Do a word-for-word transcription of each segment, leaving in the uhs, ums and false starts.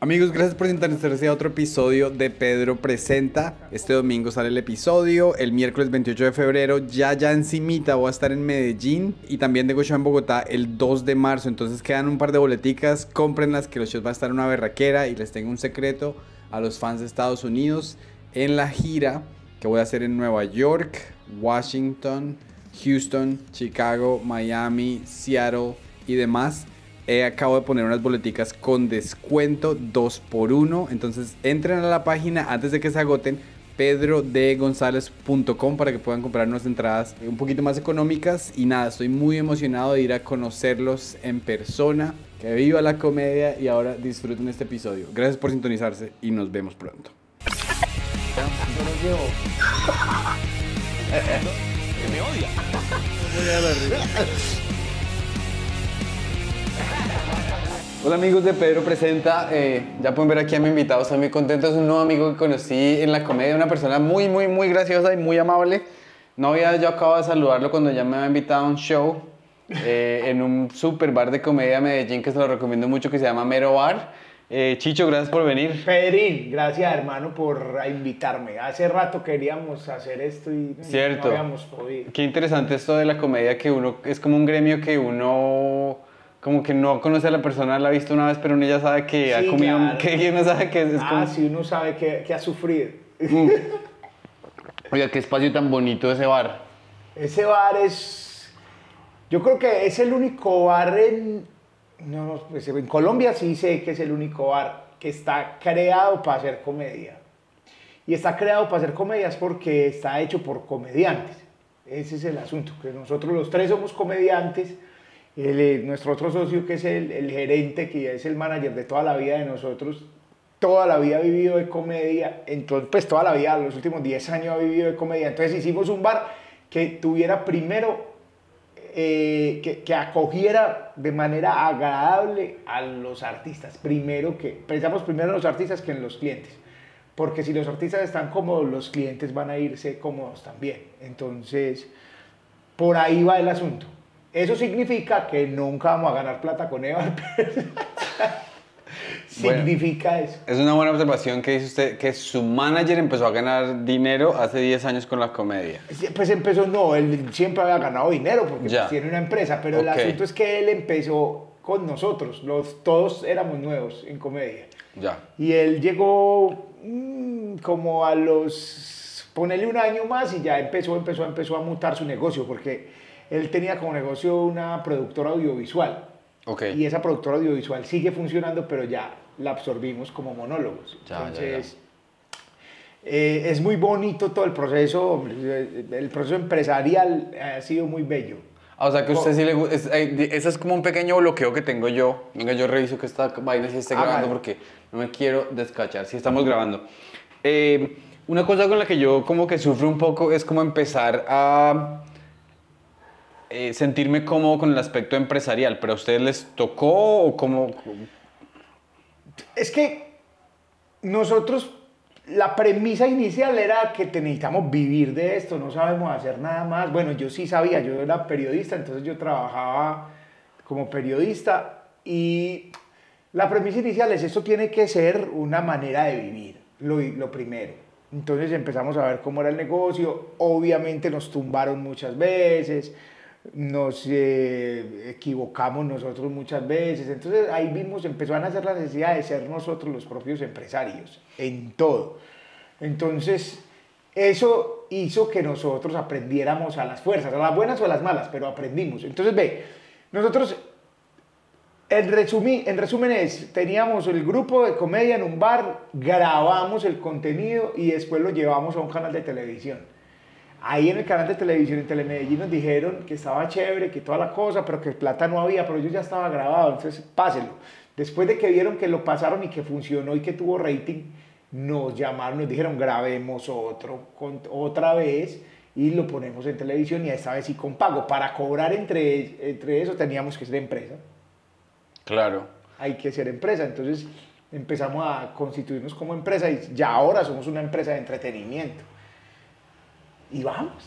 Amigos, gracias por sintonizarse a otro episodio de Pedro Presenta. Este domingo sale el episodio, el miércoles veintiocho de febrero, ya ya encimita voy a estar en Medellín y también tengo show en Bogotá el dos de marzo, entonces quedan un par de boleticas, cómprenlas que los shows va a estar una berraquera y les tengo un secreto a los fans de Estados Unidos en la gira que voy a hacer en Nueva York, Washington, Houston, Chicago, Miami, Seattle y demás. Eh, acabo de poner unas boleticas con descuento dos por uno. Entonces entren a la página antes de que se agoten, pedro d gonzalez punto com, para que puedan comprar unas entradas un poquito más económicas. Y nada, estoy muy emocionado de ir a conocerlos en persona. Que viva la comedia y ahora disfruten este episodio. Gracias por sintonizarse y nos vemos pronto. Yo lo llevo. Que me odia. Hola amigos de Pedro Presenta, eh, ya pueden ver aquí a mi invitado, estoy muy contento, es un nuevo amigo que conocí en la comedia, una persona muy muy muy graciosa y muy amable. No había yo acabado de saludarlo cuando ya me había invitado a un show eh, en un super bar de comedia de Medellín que se lo recomiendo mucho, que se llama Mero Bar. Eh, Chicho, gracias por venir. Pedrín, gracias hermano por invitarme. Hace rato queríamos hacer esto y Cierto. no habíamos podido. Qué interesante esto de la comedia, que uno es como un gremio que uno como que no conoce a la persona, la ha visto una vez, pero uno ya sabe que Sí, ha comido, claro. que uno sabe que es, es Ah, como... sí, uno sabe que, que ha sufrido. Mm. Oiga, qué espacio tan bonito ese bar. Ese bar es... Yo creo que es el único bar en... No, no, pues en Colombia sí sé que es el único bar que está creado para hacer comedia. Y está creado para hacer comedias porque está hecho por comediantes. Ese es el asunto, que nosotros los tres somos comediantes. El, nuestro otro socio, que es el, el gerente, que es el manager de toda la vida de nosotros, toda la vida ha vivido de comedia, entonces, pues toda la vida, los últimos diez años ha vivido de comedia. Entonces hicimos un bar que tuviera primero, eh, que, que acogiera de manera agradable a los artistas. Primero que, pensamos primero en los artistas que en los clientes, porque si los artistas están cómodos, los clientes van a irse cómodos también. Entonces, por ahí va el asunto. Eso significa que nunca vamos a ganar plata con Eva. Significa Bueno, eso. Es una buena observación que dice usted, que su manager empezó a ganar dinero hace diez años con la comedia. Pues empezó, no, él siempre había ganado dinero porque Ya. pues tiene una empresa, pero el Ok. asunto es que él empezó con nosotros, los, todos éramos nuevos en comedia. Ya. Y él llegó mmm, como a los, ponele un año más y ya empezó, empezó, empezó a mutar su negocio, porque él tenía como negocio una productora audiovisual. Ok. Y esa productora audiovisual sigue funcionando, pero ya la absorbimos como monólogos. Ya, Entonces, ya, ya. Eh, es muy bonito todo el proceso, el proceso empresarial ha sido muy bello. Ah, o sea que a usted sí le gusta, ese es como un pequeño bloqueo que tengo yo. Venga, yo reviso que esta vaina sí esté Ah, grabando vale. porque no me quiero descachar, si estamos grabando. Eh, una cosa con la que yo como que sufro un poco es como empezar a eh, sentirme cómodo con el aspecto empresarial, pero ¿a ustedes les tocó o cómo? Es que nosotros, la premisa inicial era que te necesitamos vivir de esto, no sabemos hacer nada más. Bueno, yo sí sabía, yo era periodista, entonces yo trabajaba como periodista y la premisa inicial es esto tiene que ser una manera de vivir, lo, lo primero. Entonces empezamos a ver cómo era el negocio, obviamente nos tumbaron muchas veces, nos eh, equivocamos nosotros muchas veces, entonces ahí vimos, empezó a nacer la necesidad de ser nosotros los propios empresarios, en todo. Entonces, eso hizo que nosotros aprendiéramos a las fuerzas, a las buenas o a las malas, pero aprendimos. Entonces, ve, nosotros, en, resumí, en resumen es, teníamos el grupo de comedia en un bar, grabamos el contenido y después lo llevamos a un canal de televisión. Ahí en el canal de televisión en Telemedellín nos dijeron que estaba chévere, que toda la cosa, pero que plata no había, pero yo ya estaba grabado, entonces páselo. Después de que vieron que lo pasaron y que funcionó y que tuvo rating, nos llamaron, nos dijeron grabemos otro, con, otra vez y lo ponemos en televisión y esta vez sí con pago. Para cobrar entre, entre eso teníamos que ser empresa. Claro. Hay que ser empresa, entonces empezamos a constituirnos como empresa y ya ahora somos una empresa de entretenimiento. Y vamos.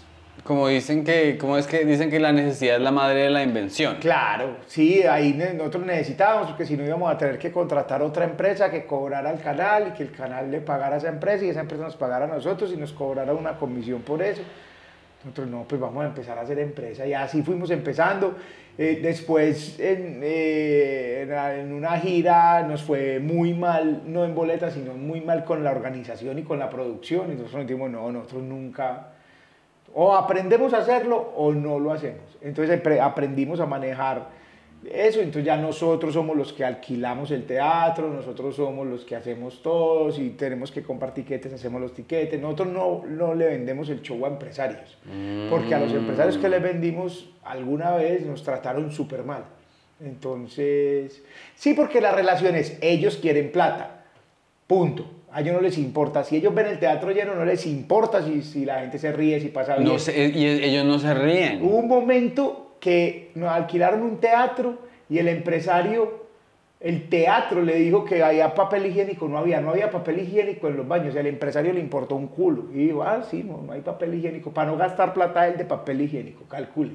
Como dicen que, ¿cómo es que dicen que la necesidad es la madre de la invención? Claro, sí, ahí nosotros necesitábamos, porque si no íbamos a tener que contratar otra empresa que cobrara al canal y que el canal le pagara a esa empresa y esa empresa nos pagara a nosotros y nos cobrara una comisión por eso. Nosotros no, pues vamos a empezar a hacer empresa y así fuimos empezando. Eh, después en, eh, en, en una gira nos fue muy mal, no en boletas, sino muy mal con la organización y con la producción. Y nosotros nos dijimos, no, nosotros nunca... O aprendemos a hacerlo o no lo hacemos. Entonces aprendimos a manejar eso, entonces ya nosotros somos los que alquilamos el teatro, nosotros somos los que hacemos todo, si tenemos que comprar tiquetes, hacemos los tiquetes. Nosotros no, no le vendemos el show a empresarios, mm. porque a los empresarios que les vendimos alguna vez nos trataron súper mal. Entonces, sí, porque la relación es, ellos quieren plata, punto. A ellos no les importa, si ellos ven el teatro lleno no les importa si, si la gente se ríe, si pasa bien. No sé, y ellos no se ríen. Hubo un momento que nos alquilaron un teatro y el empresario, el teatro le dijo que había papel higiénico, no había, no había papel higiénico en los baños, y al empresario le importó un culo. Y dijo, ah, sí, no, no hay papel higiénico, para no gastar plata él de papel higiénico, calcule.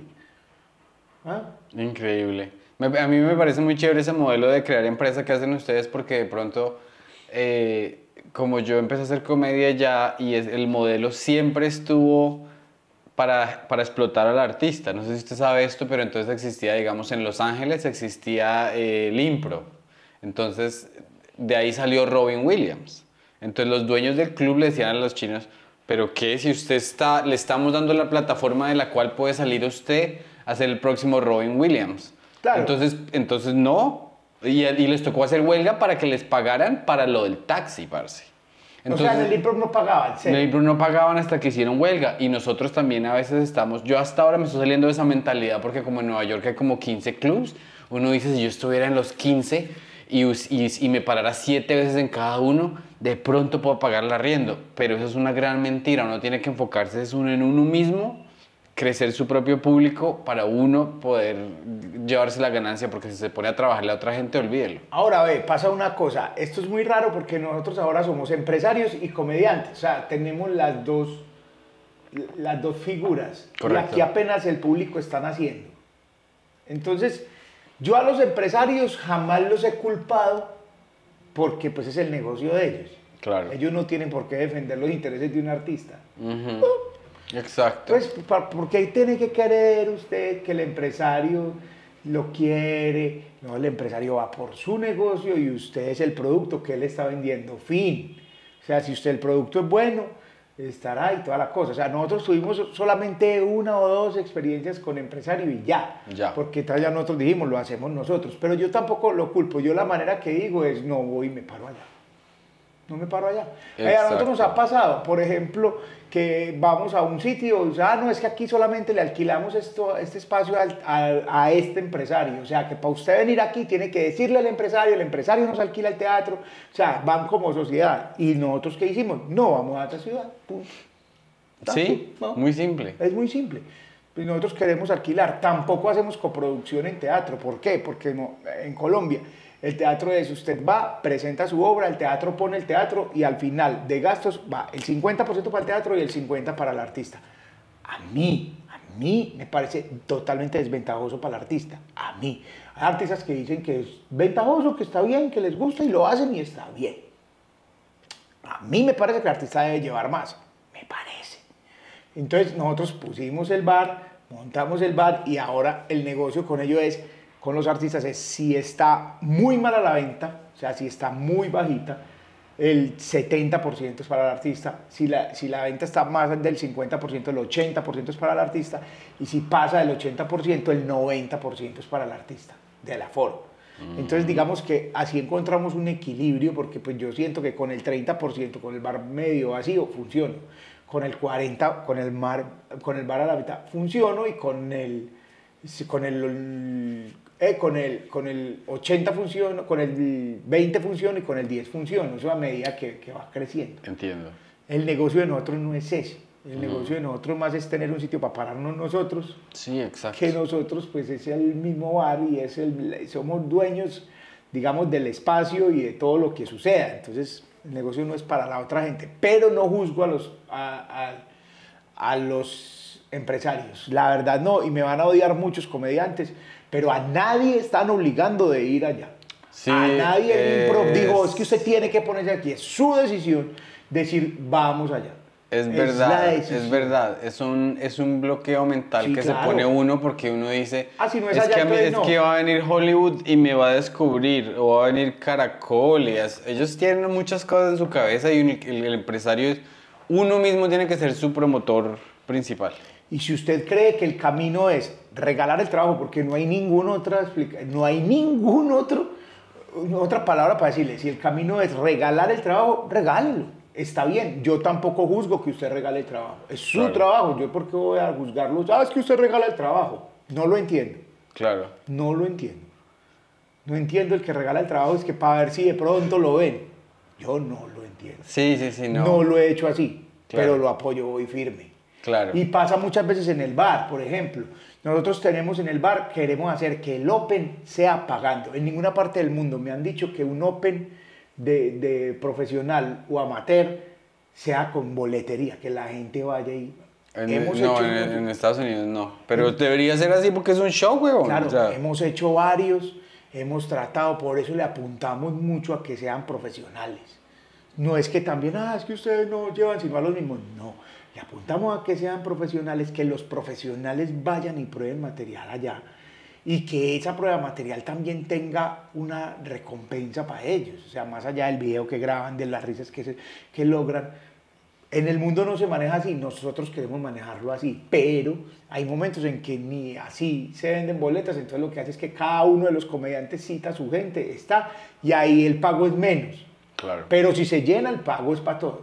¿Ah? Increíble. A mí me parece muy chévere ese modelo de crear empresa que hacen ustedes porque de pronto... Eh, como yo empecé a hacer comedia ya y es, el modelo siempre estuvo para, para explotar al artista. No sé si usted sabe esto, pero entonces existía, digamos, en Los Ángeles existía eh, el impro. Entonces, de ahí salió Robin Williams. Entonces, los dueños del club le decían a los chinos, ¿pero qué? Si usted está, le estamos dando la plataforma de la cual puede salir usted a ser el próximo Robin Williams. Claro. Entonces, entonces no... Y, y les tocó hacer huelga para que les pagaran para lo del taxi, parce. Entonces, o sea, en el impro no pagaban. ¿Sí? En el impro no pagaban hasta que hicieron huelga. Y nosotros también a veces estamos... Yo hasta ahora me estoy saliendo de esa mentalidad porque como en Nueva York hay como quince clubs, uno dice, si yo estuviera en los quince y, y, y me parara siete veces en cada uno, de pronto puedo pagar el arriendo. Pero eso es una gran mentira. Uno tiene que enfocarse es uno en uno mismo, crecer su propio público para uno poder llevarse la ganancia, porque si se pone a trabajarle a otra gente, olvídelo. Ahora ve, pasa una cosa, esto es muy raro porque nosotros ahora somos empresarios y comediantes, o sea, tenemos las dos, las dos figuras. Correcto. Y aquí apenas el público está naciendo. Entonces, yo a los empresarios jamás los he culpado porque pues es el negocio de ellos. Claro. Ellos no tienen por qué defender los intereses de un artista. Uh-huh. Exacto. Pues, porque tiene que querer usted que el empresario lo quiere. No, el empresario va por su negocio y usted es el producto que él está vendiendo. Fin. O sea, si usted el producto es bueno, estará y toda la cosa. O sea, nosotros tuvimos solamente una o dos experiencias con empresario y ya. Ya. Porque entonces ya nosotros dijimos, lo hacemos nosotros. Pero yo tampoco lo culpo. Yo la manera que digo es, no voy y me paro allá. No me paro allá. Eh, a nosotros nos ha pasado, por ejemplo, que vamos a un sitio y ah, no, es que aquí solamente le alquilamos esto, este espacio al, a, a este empresario. O sea, que para usted venir aquí tiene que decirle al empresario, el empresario nos alquila el teatro. O sea, van como sociedad. ¿Y nosotros qué hicimos? No, vamos a otra ciudad. Punto. Sí, ¿no? Muy simple. Es muy simple. Y nosotros queremos alquilar. Tampoco hacemos coproducción en teatro. ¿Por qué? Porque no, en Colombia... El teatro es, usted va, presenta su obra, el teatro pone el teatro y al final de gastos va el cincuenta por ciento para el teatro y el cincuenta por ciento para el artista. A mí, a mí me parece totalmente desventajoso para el artista. A mí. Hay artistas que dicen que es ventajoso, que está bien, que les gusta y lo hacen y está bien. A mí me parece que el artista debe llevar más. Me parece. Entonces nosotros pusimos el bar, montamos el bar y ahora el negocio con ello es... Con los artistas es si está muy mala la venta, o sea, si está muy bajita, el setenta por ciento es para el artista. Si la, si la venta está más del cincuenta por ciento, el ochenta por ciento es para el artista. Y si pasa del ochenta por ciento, el noventa por ciento es para el artista, del aforo. Mm. Entonces, digamos que así encontramos un equilibrio, porque pues yo siento que con el treinta por ciento, con el bar medio vacío, funciono. Con el cuarenta por ciento, con el, mar, con el bar a la mitad, funciono. Y con el... Con el Eh, con, el, con el ochenta funciona, con el veinte funciona y con el diez funciona. Eso a medida que, que va creciendo. Entiendo. El negocio de nosotros no es ese. El uh-huh. negocio de nosotros más es tener un sitio para pararnos nosotros. Sí, exacto. Que nosotros pues es el mismo bar y es el, somos dueños, digamos, del espacio y de todo lo que suceda. Entonces el negocio no es para la otra gente. Pero no juzgo a los, a, a, a los empresarios. La verdad no, y me van a odiar muchos comediantes, pero a nadie están obligando de ir allá. Sí, a nadie el improv es... dijo, es que usted tiene que ponerse aquí. Es su decisión decir, vamos allá. Es, es verdad, es verdad. Es un, es un bloqueo mental sí, que claro. se pone uno porque uno dice, ah, si no es, es, allá, que, a mí, es no. que va a venir Hollywood y me va a descubrir, o va a venir Caracol. Y es, ellos tienen muchas cosas en su cabeza y el, el, el empresario, es, uno mismo tiene que ser su promotor principal. Y si usted cree que el camino es regalar el trabajo, porque no hay ninguna otra explicación, no hay ningún otro, otra palabra para decirle, si el camino es regalar el trabajo, regálelo. Está bien, yo tampoco juzgo que usted regale el trabajo. Es su claro. trabajo, yo por qué voy a juzgarlo. Ah, es que usted regala el trabajo. No lo entiendo. Claro. No lo entiendo. No entiendo el que regala el trabajo, es que para ver si de pronto lo ven. Yo no lo entiendo. Sí, sí, sí, no. No lo he hecho así, claro. pero lo apoyo, voy firme. Claro. Y pasa muchas veces en el bar, por ejemplo. Nosotros tenemos en el bar, queremos hacer que el open sea pagando. En ninguna parte del mundo me han dicho que un open De, de profesional o amateur sea con boletería, que la gente vaya y... En, hemos no, hecho en, en Estados Unidos no, pero en, debería ser así porque es un show, weón. Claro, o sea. hemos hecho varios, hemos tratado, por eso le apuntamos mucho a que sean profesionales. No es que también, ah, es que ustedes no llevan sino a los mismos, no. Le apuntamos a que sean profesionales, que los profesionales vayan y prueben material allá. Y que esa prueba de material también tenga una recompensa para ellos, o sea, más allá del video que graban, de las risas que, se, que logran. En el mundo no se maneja así, nosotros queremos manejarlo así, pero hay momentos en que ni así se venden boletas, entonces lo que hace es que cada uno de los comediantes cita a su gente, está, y ahí el pago es menos. Claro. Pero si se llena, el pago es para todos.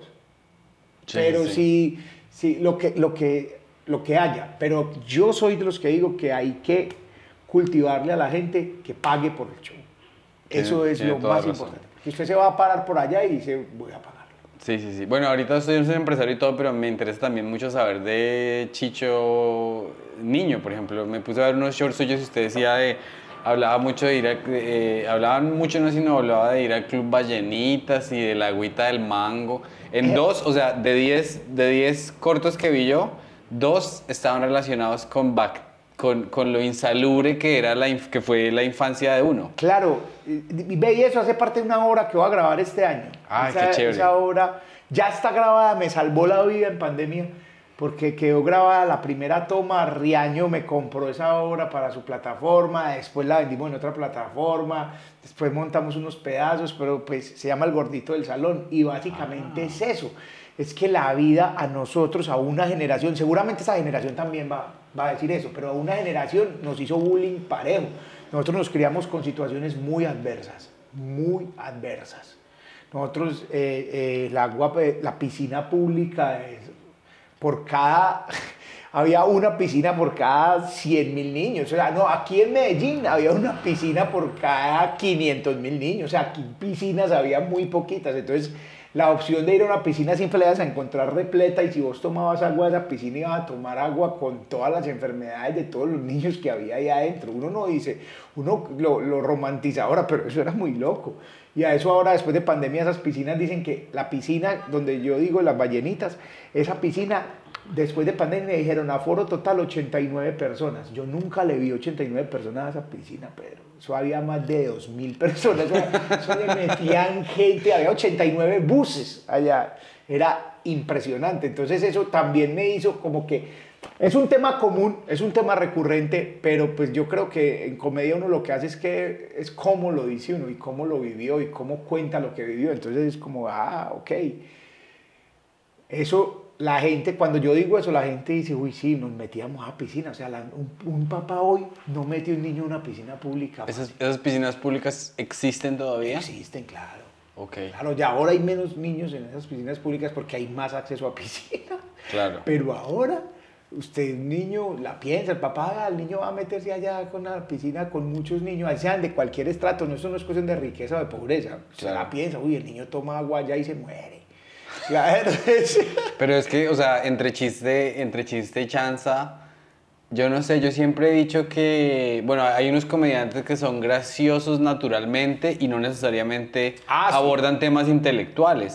Sí, pero sí. si, si lo, que, lo, que, lo que haya, pero yo soy de los que digo que hay que cultivarle a la gente que pague por el show. Eso es lo más importante. Que usted se va a parar por allá y dice, voy a pagar. Sí, sí, sí. Bueno, ahorita soy un empresario y todo, pero me interesa también mucho saber de Chicho Niño, por ejemplo. Me puse a ver unos shorts suyos y usted decía de... Hablaba mucho de ir a... Eh, hablaban mucho, no sino hablaba de ir al Club Ballenitas y de la agüita del mango. En dos, o sea, de diez, de diez cortos que vi yo, dos estaban relacionados con back Con, con lo insalubre que, era la, que fue la infancia de uno. Claro, y ve, y eso hace parte de una obra que voy a grabar este año. Ay, esa, qué chévere. Esa obra ya está grabada, me salvó la vida en pandemia, porque quedó grabada la primera toma, Riaño me compró esa obra para su plataforma, después la vendimos en otra plataforma, después montamos unos pedazos, pero pues se llama El Gordito del Salón, y básicamente ah. es eso. Es que la vida a nosotros, a una generación, seguramente esa generación también va, va a decir eso, pero a una generación nos hizo bullying parejo. Nosotros nos criamos con situaciones muy adversas, muy adversas. Nosotros, eh, eh, la, agua, la piscina pública, es, por cada, había una piscina por cada cien mil niños. O sea, no, aquí en Medellín había una piscina por cada quinientos mil niños. O sea, aquí piscinas había muy poquitas. Entonces, la opción de ir a una piscina siempre la ibas a encontrar repleta, y si vos tomabas agua de esa piscina ibas a tomar agua con todas las enfermedades de todos los niños que había ahí adentro. Uno no dice, uno lo, lo romantiza ahora, pero eso era muy loco. Y a eso ahora, después de pandemia, esas piscinas dicen que la piscina donde yo digo Las Ballenitas, esa piscina, después de pandemia me dijeron aforo total ochenta y nueve personas. Yo nunca le vi ochenta y nueve personas a esa piscina, Pedro. Eso había más de dos mil personas, eso le metían gente, había ochenta y nueve buses allá, era impresionante. Entonces eso también me hizo como que, es un tema común, es un tema recurrente, pero pues yo creo que en comedia uno lo que hace es que es cómo lo dice uno y cómo lo vivió y cómo cuenta lo que vivió. Entonces es como, ah, ok, eso... La gente, cuando yo digo eso, la gente dice, uy, sí, nos metíamos a piscina. O sea, la, un, un papá hoy no mete a un niño en una piscina pública. ¿Esas, ¿Esas piscinas públicas existen todavía? Existen, claro. Ok. Claro, ya ahora hay menos niños en esas piscinas públicas porque hay más acceso a piscina. Claro. Pero ahora, usted, un niño, la piensa, el papá, el niño va a meterse allá con una piscina con muchos niños, ahí sean de cualquier estrato, no, eso no es cuestión de riqueza o de pobreza. Usted claro. la piensa, uy, el niño toma agua allá y se muere. Claro. Pero es que, o sea, entre chiste, entre chiste y chanza, yo no sé, yo siempre he dicho que, bueno, hay unos comediantes que son graciosos naturalmente y no necesariamente ah, abordan sí. temas intelectuales.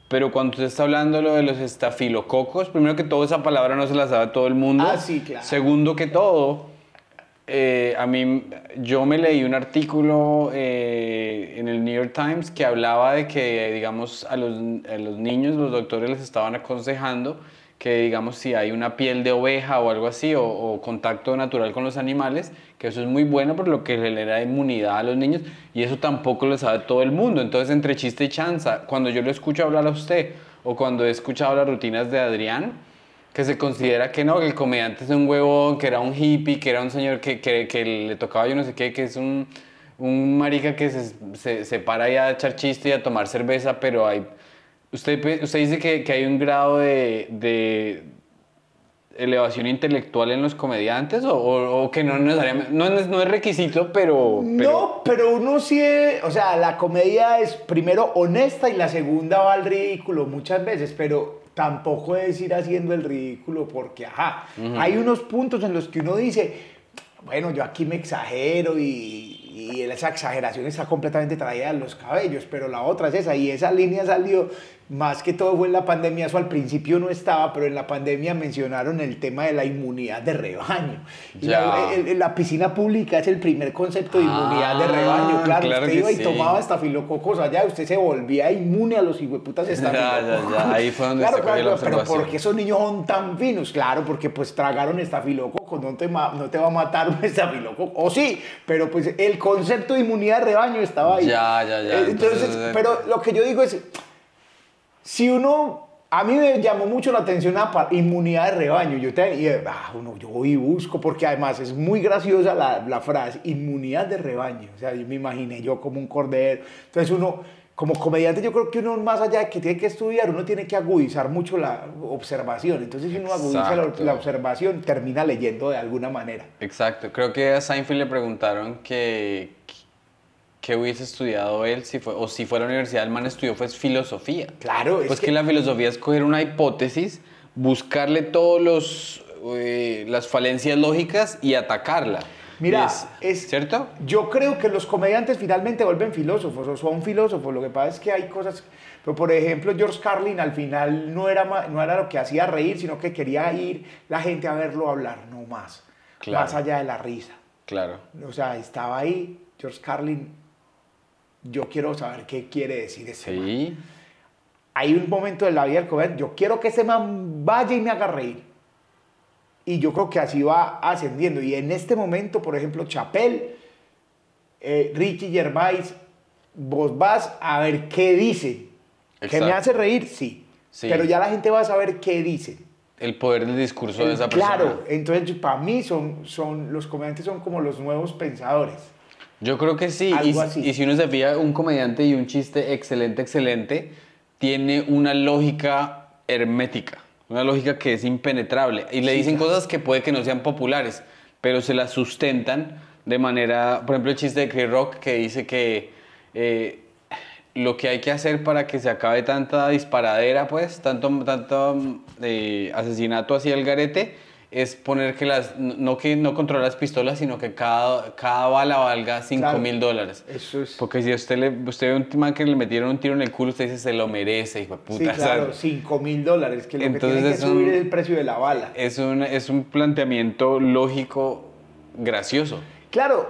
pero cuando usted está hablando lo de los estafilococos, primero que todo esa palabra no se la sabe todo el mundo. Ah, sí, claro. Segundo que todo, eh, a mí, yo me leí un artículo eh, en el New York Times que hablaba de que, digamos, a los, a los niños los doctores les estaban aconsejando que, digamos, si hay una piel de oveja o algo así, o, o contacto natural con los animales, que eso es muy bueno por lo que genera inmunidad a los niños, y eso tampoco lo sabe todo el mundo. Entonces, entre chiste y chanza, cuando yo lo escucho hablar a usted, o cuando he escuchado las rutinas de Adrián, que se considera que no, que el comediante es un huevón, que era un hippie, que era un señor que, que, que le tocaba yo no sé qué, que es un, un marica que se, se, se para ahí a echar chiste y a tomar cerveza, pero hay... Usted, usted dice que, que hay un grado de, de elevación intelectual en los comediantes, o, o, o que no necesariamente, no es, no es requisito, pero, pero... No, pero uno sí, es, o sea, la comedia es primero honesta y la segunda va al ridículo muchas veces, pero tampoco es ir haciendo el ridículo porque, ajá, uh-huh. Hay unos puntos en los que uno dice, bueno, yo aquí me exagero y, y esa exageración está completamente traída de los cabellos, pero la otra es esa, y esa línea salió, más que todo fue en la pandemia, eso al principio no estaba, pero en la pandemia mencionaron el tema de la inmunidad de rebaño. Y la, el, la piscina pública es el primer concepto de inmunidad ah, de rebaño, claro, claro usted iba sí. y tomaba estafilococos allá, usted se volvía inmune a los hijueputas estafilococos. Ya, ya, ya, ahí fue donde claro, se claro, cogió la pero observación. ¿por qué esos niños son tan finos? Claro, porque pues tragaron estafilococos, no te, no te va a matar un estafilococo, o sí, pero pues el concepto de inmunidad de rebaño estaba ahí. Ya, ya, ya. Entonces, Entonces pero lo que yo digo es, si uno, a mí me llamó mucho la atención la inmunidad de rebaño, yo, te, y, ah, uno, yo voy y busco, porque además es muy graciosa la, la frase, inmunidad de rebaño, o sea, yo me imaginé yo como un cordero, entonces uno, como comediante, yo creo que uno más allá de que tiene que estudiar, uno tiene que agudizar mucho la observación, entonces si uno agudiza la, la observación, termina leyendo de alguna manera. Exacto, creo que a Seinfeld le preguntaron que... ¿Qué hubiese estudiado él? Si fue, o si fue a la universidad, el man estudió pues filosofía. Claro. Pues es que... que la filosofía es coger una hipótesis, buscarle todos los eh, las falencias lógicas y atacarla. Mira, es, es, ¿cierto? Yo creo que los comediantes finalmente vuelven filósofos o son filósofos. Lo que pasa es que hay cosas... Pero por ejemplo, George Carlin al final no era, no era lo que hacía reír, sino que quería ir la gente a verlo hablar, no más. Claro. Más allá de la risa. Claro. O sea, estaba ahí George Carlin... Yo quiero saber qué quiere decir ese sí. man. Hay un momento de la vida del comediante, yo quiero que ese man vaya y me haga reír. Y yo creo que así va ascendiendo. Y en este momento, por ejemplo, Chappelle, eh, Ricky Gervais, vos vas a ver qué dicen. ¿Que me hace reír? Sí. sí. Pero ya la gente va a saber qué dicen. El poder del discurso El, de esa persona. Claro, entonces para mí son, son, los comediantes son como los nuevos pensadores. Yo creo que sí, Algo y, así. y si uno se fija, un comediante y un chiste excelente, excelente, tiene una lógica hermética, una lógica que es impenetrable, y le sí, dicen claro. cosas que puede que no sean populares, pero se las sustentan de manera, por ejemplo el chiste de Chris Rock que dice que eh, lo que hay que hacer para que se acabe tanta disparadera, pues, tanto, tanto eh, asesinato hacia el garete, es poner que las, no que no controlar las pistolas, sino que cada, cada bala valga cinco mil dólares. Eso es. Porque si usted, le, usted ve a un man que le metieron un tiro en el culo, usted dice, se lo merece, hijo de puta. Sí, claro, cinco mil dólares, que lo Entonces que tiene que es subir un, es el precio de la bala. Es un, es un planteamiento lógico gracioso. Claro,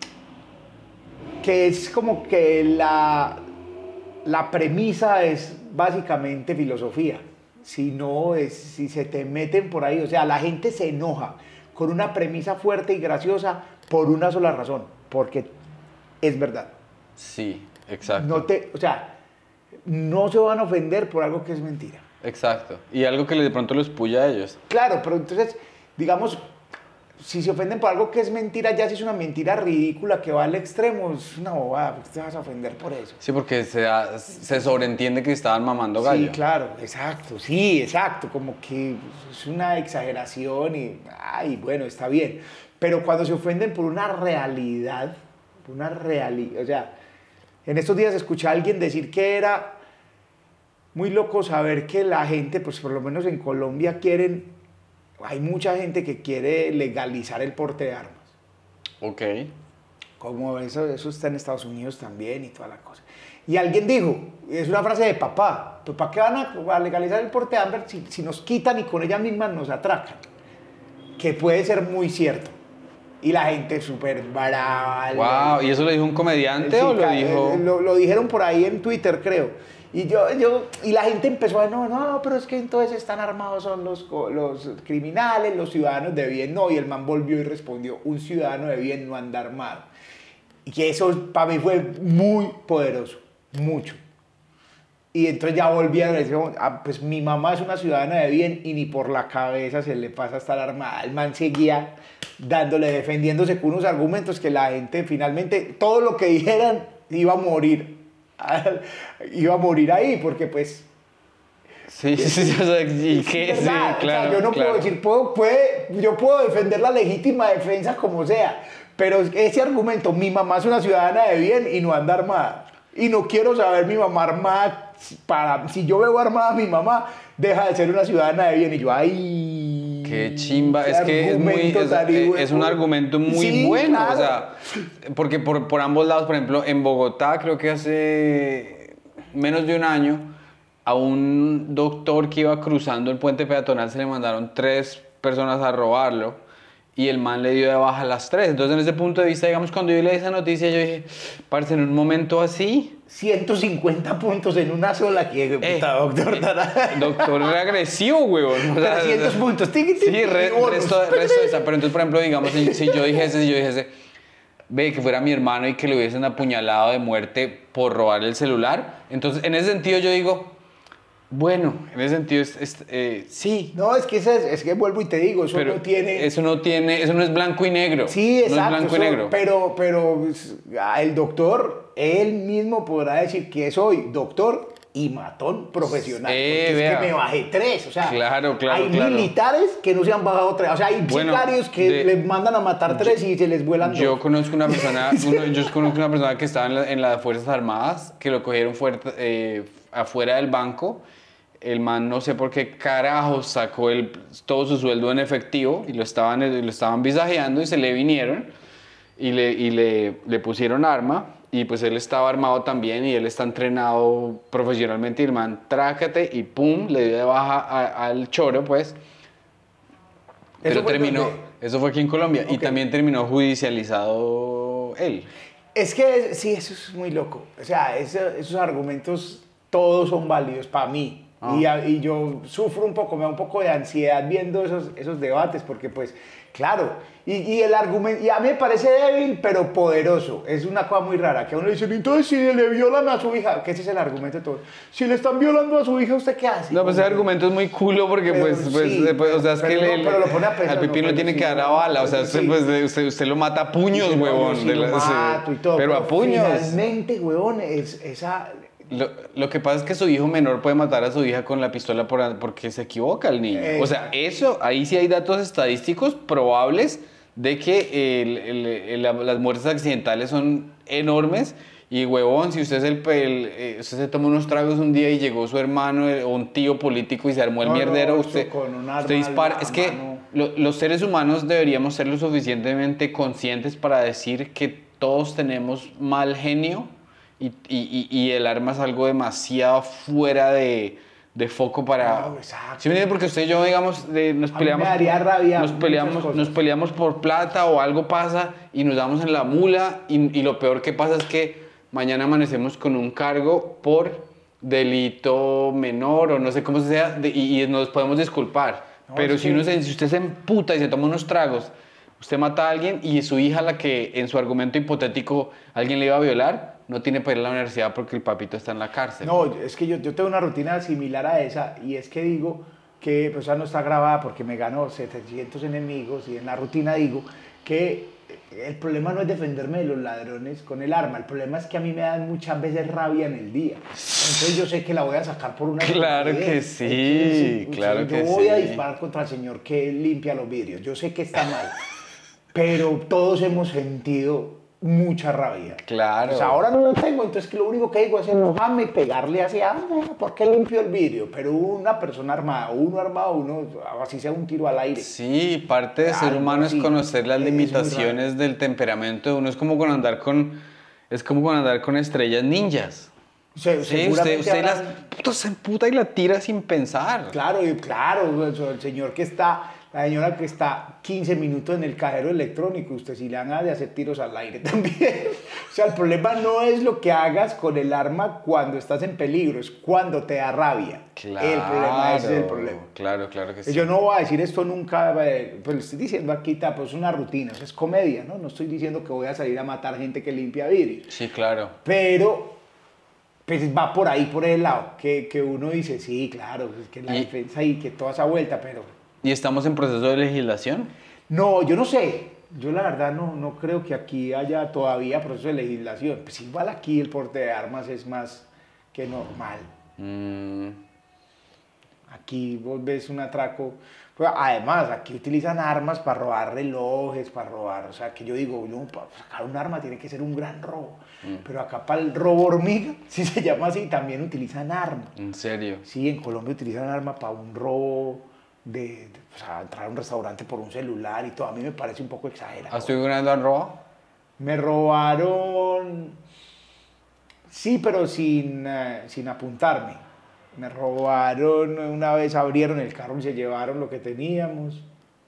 que es como que la, la premisa es básicamente filosofía. Si no, es, si se te meten por ahí, o sea, la gente se enoja con una premisa fuerte y graciosa por una sola razón, porque es verdad. Sí, exacto. No te, o sea, no se van a ofender por algo que es mentira. Exacto. Y algo que de pronto los puya a ellos. Claro, pero entonces, digamos, si se ofenden por algo que es mentira, ya si es una mentira ridícula que va al extremo, es una bobada, porque te vas a ofender por eso. Sí, porque se, se sobreentiende que estaban mamando gallo. Sí, claro, exacto, sí, exacto, como que es una exageración y, ay, bueno, está bien. Pero cuando se ofenden por una realidad, por una realidad, o sea, en estos días escuché a alguien decir que era muy loco saber que la gente, pues por lo menos en Colombia quieren... Hay mucha gente que quiere legalizar el porte de armas. Ok. Como eso, eso está en Estados Unidos también y toda la cosa. Y alguien dijo, es una frase de papá, pues ¿para qué van a, a legalizar el porte de armas si, si nos quitan y con ellas mismas nos atracan? Que puede ser muy cierto. Y la gente súper brava. Wow, ¿y eso lo dijo un comediante sí, o lo dijo...? Lo, lo dijeron por ahí en Twitter, creo. Y yo, yo, y la gente empezó a decir, no, no, pero es que entonces están armados son los, los criminales, los ciudadanos de bien no. Y el man volvió y respondió, un ciudadano de bien no anda armado. Y que eso para mí fue muy poderoso, mucho. Y entonces ya volví a decir, ah, pues mi mamá es una ciudadana de bien y ni por la cabeza se le pasa a estar armada. El man seguía dándole, defendiéndose con unos argumentos que la gente finalmente, todo lo que dijeran iba a morir. Iba a morir ahí, porque pues... Sí, sí, sí, o sea, ¿y qué? Sí, claro, o sea, yo no claro. puedo decir, puedo, puede, yo puedo defender la legítima defensa como sea, pero ese argumento, mi mamá es una ciudadana de bien y no anda armada, y no quiero saber mi mamá armada, para, si yo veo armada a mi mamá, deja de ser una ciudadana de bien, y yo, ay... Qué chimba, es que es, muy, es, es un argumento muy sí, bueno, claro. O sea, porque por, por ambos lados, por ejemplo, en Bogotá, creo que hace menos de un año, a un doctor que iba cruzando el puente peatonal se le mandaron tres personas a robarlo y el man le dio de baja a las tres. Entonces, en ese punto de vista, digamos, cuando yo leí esa noticia, yo dije, parce, en un momento así... ciento cincuenta puntos en una sola, que eh, doctor. Eh, doctor era agresivo, huevón. O sea, trescientos puntos. Tiki, tiki, sí, re, resto, resto de esa. Pero entonces, por ejemplo, digamos, si, si yo dijese, si yo dijese, ve, que fuera mi hermano y que le hubiesen apuñalado de muerte por robar el celular, entonces, en ese sentido, yo digo... Bueno, en ese sentido, es, es, eh, sí. No, es que, es, es que vuelvo y te digo, eso pero no tiene... Eso no tiene, eso no es blanco y negro. Sí, exacto. No es blanco eso, y negro. Pero, pero el doctor, él mismo podrá decir que soy doctor y matón profesional. Eh, porque vea. es que me bajé tres, o sea, claro, claro, hay claro. militares que no se han bajado tres, o sea, hay bueno, sicarios que de, les mandan a matar tres yo, y se les vuelan yo dos. Conozco una persona, uno, yo conozco una persona que estaba en, la, en las Fuerzas Armadas, que lo cogieron fuerte, eh, afuera del banco. El man no sé por qué carajo sacó el, todo su sueldo en efectivo y lo estaban, lo estaban visajeando y se le vinieron y, le, y le, le pusieron arma y pues él estaba armado también y él está entrenado profesionalmente y el man trácate y pum, le dio de baja a, al choro pues. Pero terminó, donde... eso fue aquí en Colombia okay. Y también terminó judicializado él. Es que sí, eso es muy loco, o sea, eso, esos argumentos todos son válidos para mí. Ah. Y, y yo sufro un poco, me da un poco de ansiedad viendo esos, esos debates, porque pues, claro, y, y el argumento, y a mí me parece débil, pero poderoso, es una cosa muy rara, que a uno le dicen, entonces si le violan a su hija, que ese es el argumento de todo, si le están violando a su hija, ¿usted qué hace? No, pues ese argumento es muy culo, porque pero, pues, pues, sí, pues, o sea, es pero, que no, le, pero lo pone a pensar, al pipino no, tiene sí, que dar a bala, o sea, usted, sí. pues, usted, usted lo mata a puños, sí, huevón. Sí, de lo la, mato y todo, pero, pero a puños. Finalmente, huevón, es, esa... Lo, lo que pasa es que su hijo menor puede matar a su hija con la pistola por, porque se equivoca el niño. Eh, o sea, eso, ahí sí hay datos estadísticos probables de que el, el, el, el, las muertes accidentales son enormes. Y huevón, si usted, es el, el, eh, usted se toma unos tragos un día y llegó su hermano el, o un tío político y se armó el no, mierdero, no, usted, con un arma usted dispara. La es que lo, los seres humanos deberíamos ser lo suficientemente conscientes para decir que todos tenemos mal genio. Y, y, y el arma es algo demasiado fuera de, de foco para... No, exacto. ¿Sí me entiendes? Porque usted y yo, digamos, de, nos, peleamos, me daría rabia nos, peleamos, nos peleamos por plata o algo pasa y nos damos en la mula y, y lo peor que pasa es que mañana amanecemos con un cargo por delito menor o no sé cómo sea de, y, y nos podemos disculpar. No, Pero si, que... uno se, si usted se emputa y se toma unos tragos, usted mata a alguien y su hija, la que en su argumento hipotético alguien le iba a violar, no tiene para ir a la universidad porque el papito está en la cárcel. No, es que yo, yo tengo una rutina similar a esa y es que digo que, pues, o sea, no está grabada porque me ganó setecientos enemigos y en la rutina digo que el problema no es defenderme de los ladrones con el arma, el problema es que a mí me dan muchas veces rabia en el día. Entonces yo sé que la voy a sacar por una... Claro que sí, Entonces, claro que sí. Yo voy a disparar contra el señor que limpia los vidrios, yo sé que está mal, pero todos hemos sentido... mucha rabia. Claro. Pues ahora no lo tengo, entonces que lo único que digo es enojarme y pegarle hacia, ah, ¿por qué limpio el vidrio? Pero una persona armada, uno armado, uno, así sea un tiro al aire. Sí, parte de ser humano es conocer las limitaciones del temperamento de uno. Es como con andar con, es como con andar con estrellas ninjas. Se, sí, usted, usted las, rato se emputa y la tira sin pensar. Claro, y claro, el señor que está, la señora que está quince minutos en el cajero electrónico, usted sí le van de hacer tiros al aire también. O sea, el problema no es lo que hagas con el arma cuando estás en peligro, es cuando te da rabia. Claro, el problema ese es el problema. Claro, claro que sí. Yo no voy a decir esto nunca, eh, pues lo estoy diciendo aquí, pues es una rutina, eso es comedia, ¿no? No estoy diciendo que voy a salir a matar gente que limpia vidrio. Sí, claro. Pero pues va por ahí, por el lado, que, que uno dice, sí, claro, es que la Y- defensa y que toda esa vuelta, pero... ¿Y estamos en proceso de legislación? No, yo no sé, yo la verdad no, no creo que aquí haya todavía proceso de legislación, pues igual aquí el porte de armas es más que normal. Mm, Aquí vos ves un atraco, pues, además aquí utilizan armas para robar relojes, para robar, o sea que yo digo, no, para sacar un arma tiene que ser un gran robo, pero acá para el robo hormiga, si se llama así, también utilizan armas. ¿En serio? Sí, en Colombia utilizan armas para un robo, de, de- o sea, entrar a un restaurante por un celular y todo, a mí me parece un poco exagerado. ¿Has tenido una vez lo han robado? Me robaron, sí, pero sin, eh, sin apuntarme. Me robaron, una vez abrieron el carro y se llevaron lo que teníamos.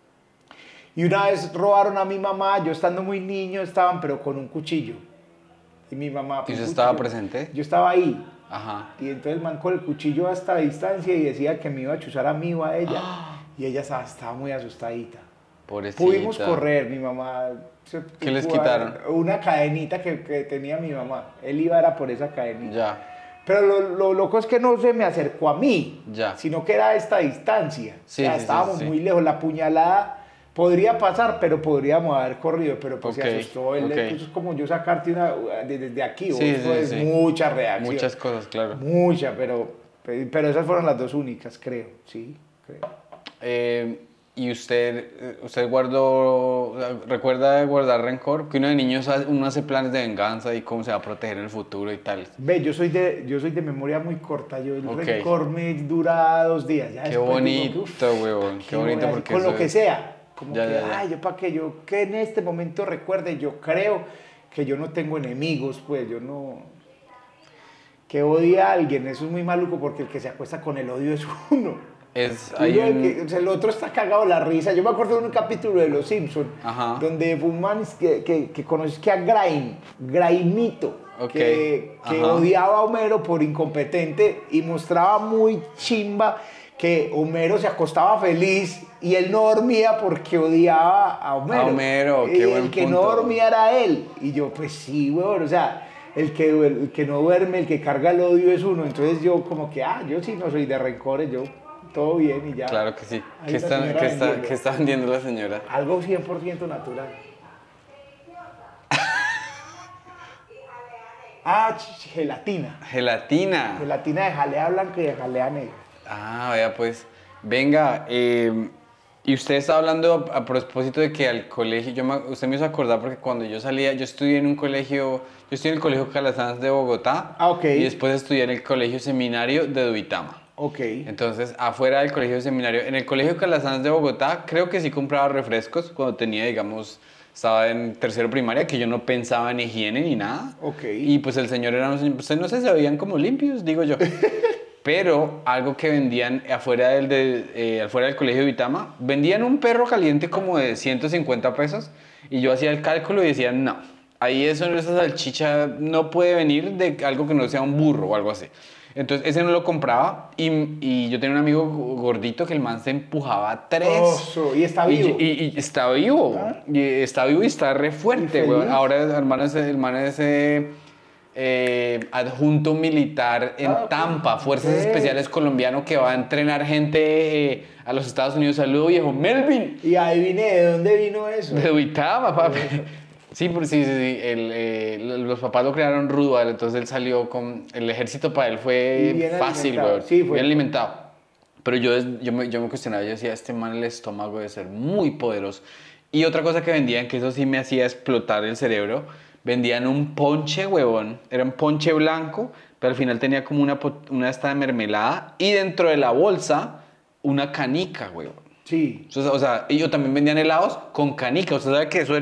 Y una vez robaron a mi mamá, yo estando muy niño estaban, pero con un cuchillo. Y mi mamá... ¿Y un usted estaba cuchillo. presente? Yo estaba ahí. Ajá. Y entonces el man con el cuchillo hasta distancia y decía que me iba a chuzar a mí o a ella. Y ella estaba, estaba muy asustadita. Pobrecita. Pudimos correr, mi mamá... se- ¿Qué les pudo- quitaron? Una cadenita que, que tenía mi mamá. Él iba era por esa cadenita. Ya. Pero lo, lo loco es que no se me acercó a mí, Ya. sino que era a esta distancia. Sí, o sea, sí, sí, estábamos sí. muy lejos. La puñalada podría pasar, pero podríamos haber corrido. Pero pues Ok, se asustó. Él, ok. Eso es como yo sacarte una desde desde aquí. Sí, eso sí, es sí. mucha reacción. Muchas cosas, claro. Mucha, pero, pero esas fueron las dos únicas, creo. Sí, creo. Eh, ¿Y usted, eh, usted guardó, recuerda guardar rencor? Que uno de niños hace- uno hace planes de venganza y cómo se va a proteger en el futuro y tal. Ve, yo soy de, yo soy de memoria muy corta. Yo el Ok. rencor me dura dos días. Ya Qué después digo bonito, que, uf, weón. Qué, ¿qué voy a bonito hacer? porque con eso lo que es- sea. Como Ya, que, ya, ya. ay, yo para que yo que en este momento recuerde, yo creo que yo no tengo enemigos, pues yo no. Que odia a alguien, eso es muy maluco porque el que se acuesta con el odio es uno. Es, hay Uno, el, un- que- o sea, el otro está cagado de la risa. Yo me acuerdo de un capítulo de Los Simpsons Ajá. donde fue un man que, que, que conocía a Grime, Grimito, Ok, que, que ajá. odiaba a Homero por incompetente y mostraba muy chimba que Homero se acostaba feliz y él no dormía porque odiaba a Homero. A Homero, qué Y buen el que no punto. dormía era él. Y yo, pues sí, weón, o sea, el que, el que no duerme, el que carga el odio es uno. Entonces yo como que, ah, yo sí no soy de rencores, yo todo bien y ya. Claro que sí. Ahí ¿Qué la está, señora qué está, vendiendo. qué está vendiendo la señora? Algo cien por ciento natural. Ah, ch- gelatina. Gelatina. Gelatina de jalea blanca y de jalea negra. Ah, vea pues. Venga, eh, y usted está hablando a, a propósito de que al colegio, yo me- usted me hizo acordar porque cuando yo salía, yo estudié en un colegio, yo estudié en el Colegio Calasanz de Bogotá. Ah, ok. Y después estudié en el Colegio Seminario de Duitama. Ok. Entonces, afuera del colegio seminario, en el colegio Calasanz de Bogotá, creo que sí compraba refrescos cuando tenía, digamos, estaba en tercero primaria, que yo no pensaba en higiene ni nada. Ok. Y pues el señor era un señor, pues no sé, se veían como limpios, digo yo. Pero algo que vendían afuera del, de, eh, afuera del colegio de Vitama, vendían un perro caliente como de ciento cincuenta pesos. Y yo hacía el cálculo y decía, no, ahí eso, esa salchicha no puede venir de algo que no sea un burro o algo así. Entonces ese no lo compraba y, y yo tenía un amigo gordito que el man se empujaba tres. Oso, y está vivo. Y, y- y está vivo. Ah. Y está vivo y está re Y fuerte, feliz. güey. Ahora el man es, el man es eh, eh, adjunto militar en Ah, ok. Tampa, Fuerzas Ok. Especiales colombiano que va a entrenar gente eh, a los Estados Unidos. Saludo, viejo Melvin. Y adivine de dónde vino eso. De Duitama, papi. Sí, por- sí, sí, sí. El, eh, los papás lo crearon rudo, ¿vale? Entonces él salió con... El ejército para él Y fue bien fácil, alimentado. güey. Sí, fue- Bien alimentado. Pero yo, yo, me, yo me cuestionaba, yo decía, este man el estómago debe ser muy poderoso. Y otra cosa que vendían, que eso sí me hacía explotar el cerebro, vendían un ponche, huevón. Era un ponche blanco, pero al final tenía como una, pot- una esta de mermelada y dentro de la bolsa una canica, huevón. Sí. O sea, o sea, ellos también vendían helados con canica. Usted sabe que eso es,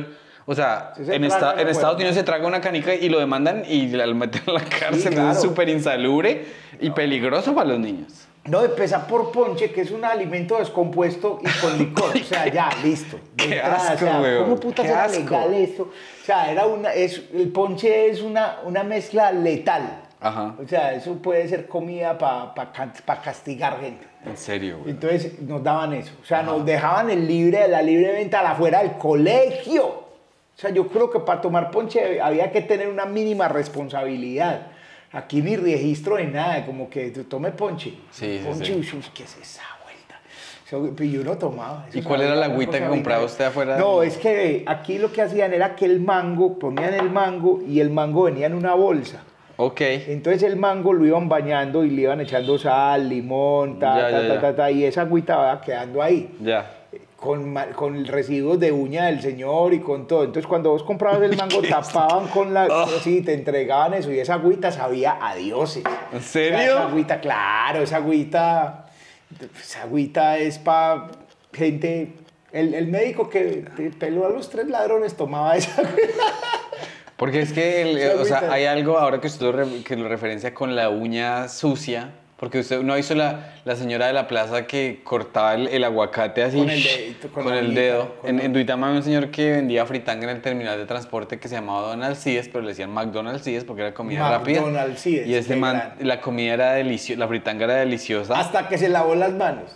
O sea, Sí se en, traga esta- esa en Estados hueva. Unidos se traga una canica y lo demandan y la lo meten en la cárcel. Sí, claro. Es súper insalubre y peligroso para los niños. No, empezar por ponche, que es un alimento descompuesto y con licor. O sea, ya, listo. De Qué entrada, asco, o sea, weón, ¿cómo putas qué era asco. legal esto? O sea, era una, es, el ponche es una, una mezcla letal. Ajá. O sea, eso puede ser comida para pa, ca- pa castigar gente. En serio, güey. Entonces nos daban eso. O sea, nos dejaban el libre, la libre venta afuera del colegio. O sea, yo creo que para tomar ponche había que tener una mínima responsabilidad. Aquí ni registro de nada, como que tú tome ponche. Sí, sí, ponche, sí. uy, uy, ¿qué es esa vuelta? Eso, pero yo no tomaba. Eso ¿Y cuál era sabía la una agüita cosa que compraba horrible. usted afuera? No, es que aquí lo que hacían era que el mango, ponían el mango y el mango venía en una bolsa. Ok. Entonces el mango lo iban bañando y le iban echando sal, limón, ta, Ya, ta, ya, ta, ya. ta, ta, y esa agüita va quedando ahí. Ya. Con, ma- con residuos de uña del señor y con todo. Entonces, cuando vos comprabas el mango, tapaban con la. Oh. Sí, te entregaban eso y esa agüita sabía a dioses. ¿En O sea, serio? esa agüita, claro, esa agüita. Esa agüita es para gente. El, el médico que te peló a los tres ladrones tomaba esa agüita. Porque es que, el- Esa o sea, agüita. hay algo ahora que usted lo, re- que lo referencia con la uña sucia. Porque usted no hizo la, la señora de la plaza que cortaba el, el aguacate así Con el dedito, con con la el uñita, dedo. con En, la- en Duitama había un señor que vendía fritanga en el terminal de transporte que se llamaba Don Alcides, pero le decían McDonald's Cides porque era comida rápida. McDonald's Cides, Y este qué man, grande. la comida era deliciosa, la fritanga era deliciosa. Hasta que se lavó las manos.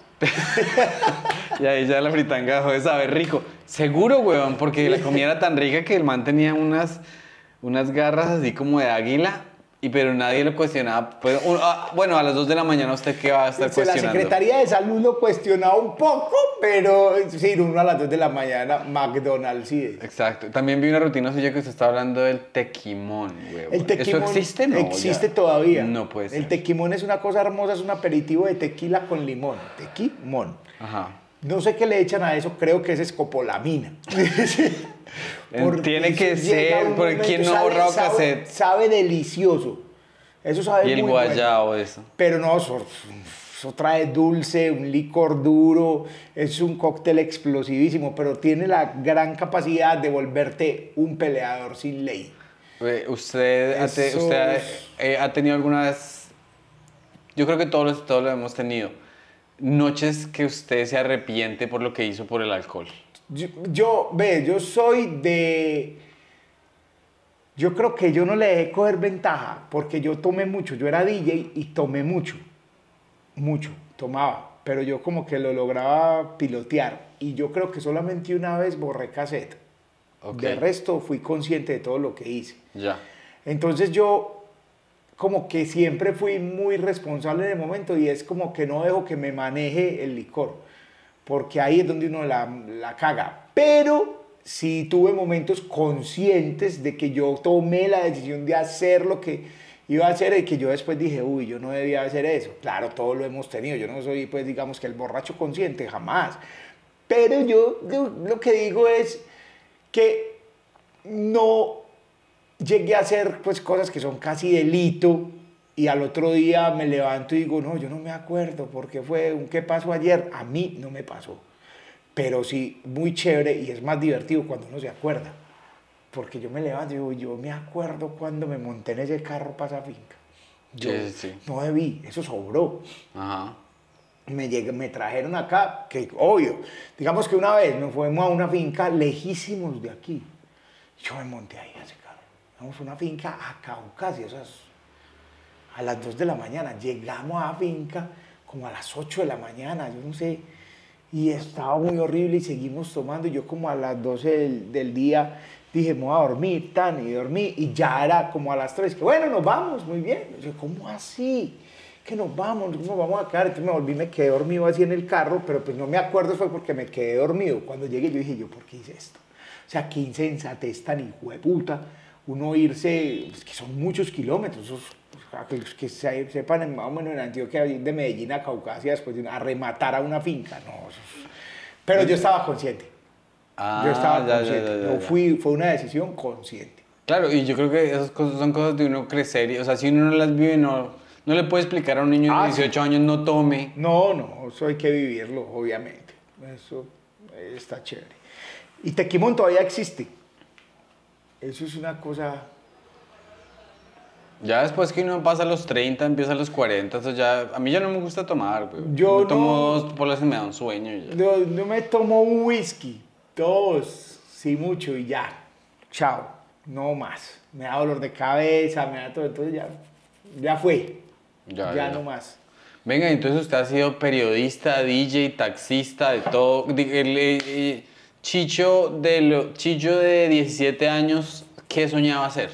Y ahí ya la fritanga dejó de saber rico. Seguro, weón, porque la comida era tan rica que el man tenía unas, unas garras así como de águila, y pero nadie lo cuestionaba. Pues, un- ah, bueno, a las dos de la mañana, ¿usted qué va a estar Pues, la cuestionando? Secretaría de Salud lo cuestionaba un poco, pero sí, uno a las dos de la mañana, McDonald's, sí. Exacto. También vi una rutina suya que usted estaba hablando del tequimón, weón. El tequimón ¿Eso existe? No, existe ya. todavía. No puede ser. El tequimón es una cosa hermosa, es un aperitivo de tequila con limón. Tequimón. Ajá. No sé qué le echan a eso, creo que es escopolamina. Porque Tiene que eso llega ser, un porque momento, ¿quién no sabe- borró sabe- cassette? Sabe delicioso. Eso sabe Y el muy bueno. guayabo, eso. Pero no, eso, eso trae dulce, un licor duro, es un cóctel explosivísimo, pero tiene la gran capacidad de volverte un peleador sin ley. Eh, ¿Usted, ha, te- Eso usted ha, es- eh, ha tenido alguna vez, yo creo que todos, los- todos lo hemos tenido, noches que usted se arrepiente por lo que hizo por el alcohol? Yo, yo, ve, yo soy de... Yo creo que yo no le dejé coger ventaja, porque yo tomé mucho, yo era D J y tomé mucho, mucho, tomaba, pero yo como que lo lograba pilotear, y yo creo que solamente una vez borré cassette. Ok. De resto fui consciente de todo lo que hice. Ya. Entonces yo como que siempre fui muy responsable en el momento, y es como que no dejo que me maneje el licor, porque ahí es donde uno la, la caga. Pero sí tuve momentos conscientes de que yo tomé la decisión de hacer lo que iba a hacer, y que yo después dije, uy, yo no debía hacer eso. Claro, todos lo hemos tenido. Yo no soy, pues, digamos que el borracho consciente, jamás. Pero yo, yo lo que digo es que no llegué a hacer, pues, cosas que son casi delito, y al otro día me levanto y digo, no, yo no me acuerdo por qué fue, qué pasó ayer. A mí no me pasó. Pero sí, muy chévere, y es más divertido cuando uno se acuerda. Porque yo me levanto y digo, yo me acuerdo cuando me monté en ese carro para esa finca. Yo Sí, sí, sí. no debí, eso sobró. Ajá. Me, llegué- me trajeron acá, que obvio, digamos que una vez nos fuimos a una finca lejísimos de aquí. Yo me monté ahí a ese carro. Vamos a una finca a Caucasia, esas, a las dos de la mañana. Llegamos a la finca como a las ocho de la mañana, yo no sé. Y estaba muy horrible y seguimos tomando. Yo como a las doce del, del día dije, me voy a dormir, tan, y dormí. Y ya era como a las tres, que bueno, nos vamos, muy bien. Yo, ¿cómo así? Que nos vamos, nos vamos a quedar. Entonces me volví, me quedé dormido así en el carro, pero pues no me acuerdo, fue porque me quedé dormido. Cuando llegué yo dije, ¿yo por qué hice esto? O sea, qué insensatez tan hijueputa. Uno irse, pues, que son muchos kilómetros, esos, para que los que se- sepan más o menos en Antioquia, de Medellín a Caucasia, después de una- a rematar a una finca, no. Eso es- Pero yo estaba consciente. Ah, yo estaba ya, ya, consciente. ya, ya, Yo ya. fui, fue una decisión consciente. Claro, y yo creo que esas cosas son cosas de uno crecer. Y, o sea, si uno no las vive, no, no le puede explicar a un niño de Ah, dieciocho años no tome. No, no, eso hay que vivirlo, obviamente. Eso eh, está chévere. Y Tequimón todavía existe. Eso es una cosa... Ya después que uno pasa a los treinta, empieza a los cuarenta, entonces ya... A mí ya no me gusta tomar, güey. Yo me tomo no- dos polas y me da un sueño y ya. No, no me tomo un whisky, dos, sí mucho y ya. Chao, no más. Me da dolor de cabeza, me da todo, entonces ya, ya fue. Ya, Ya, ya. no más. Venga, entonces usted ha sido periodista, D J, taxista, de todo. Di- el, eh, eh, Chicho, de lo- Chicho de diecisiete años, ¿qué soñaba hacer?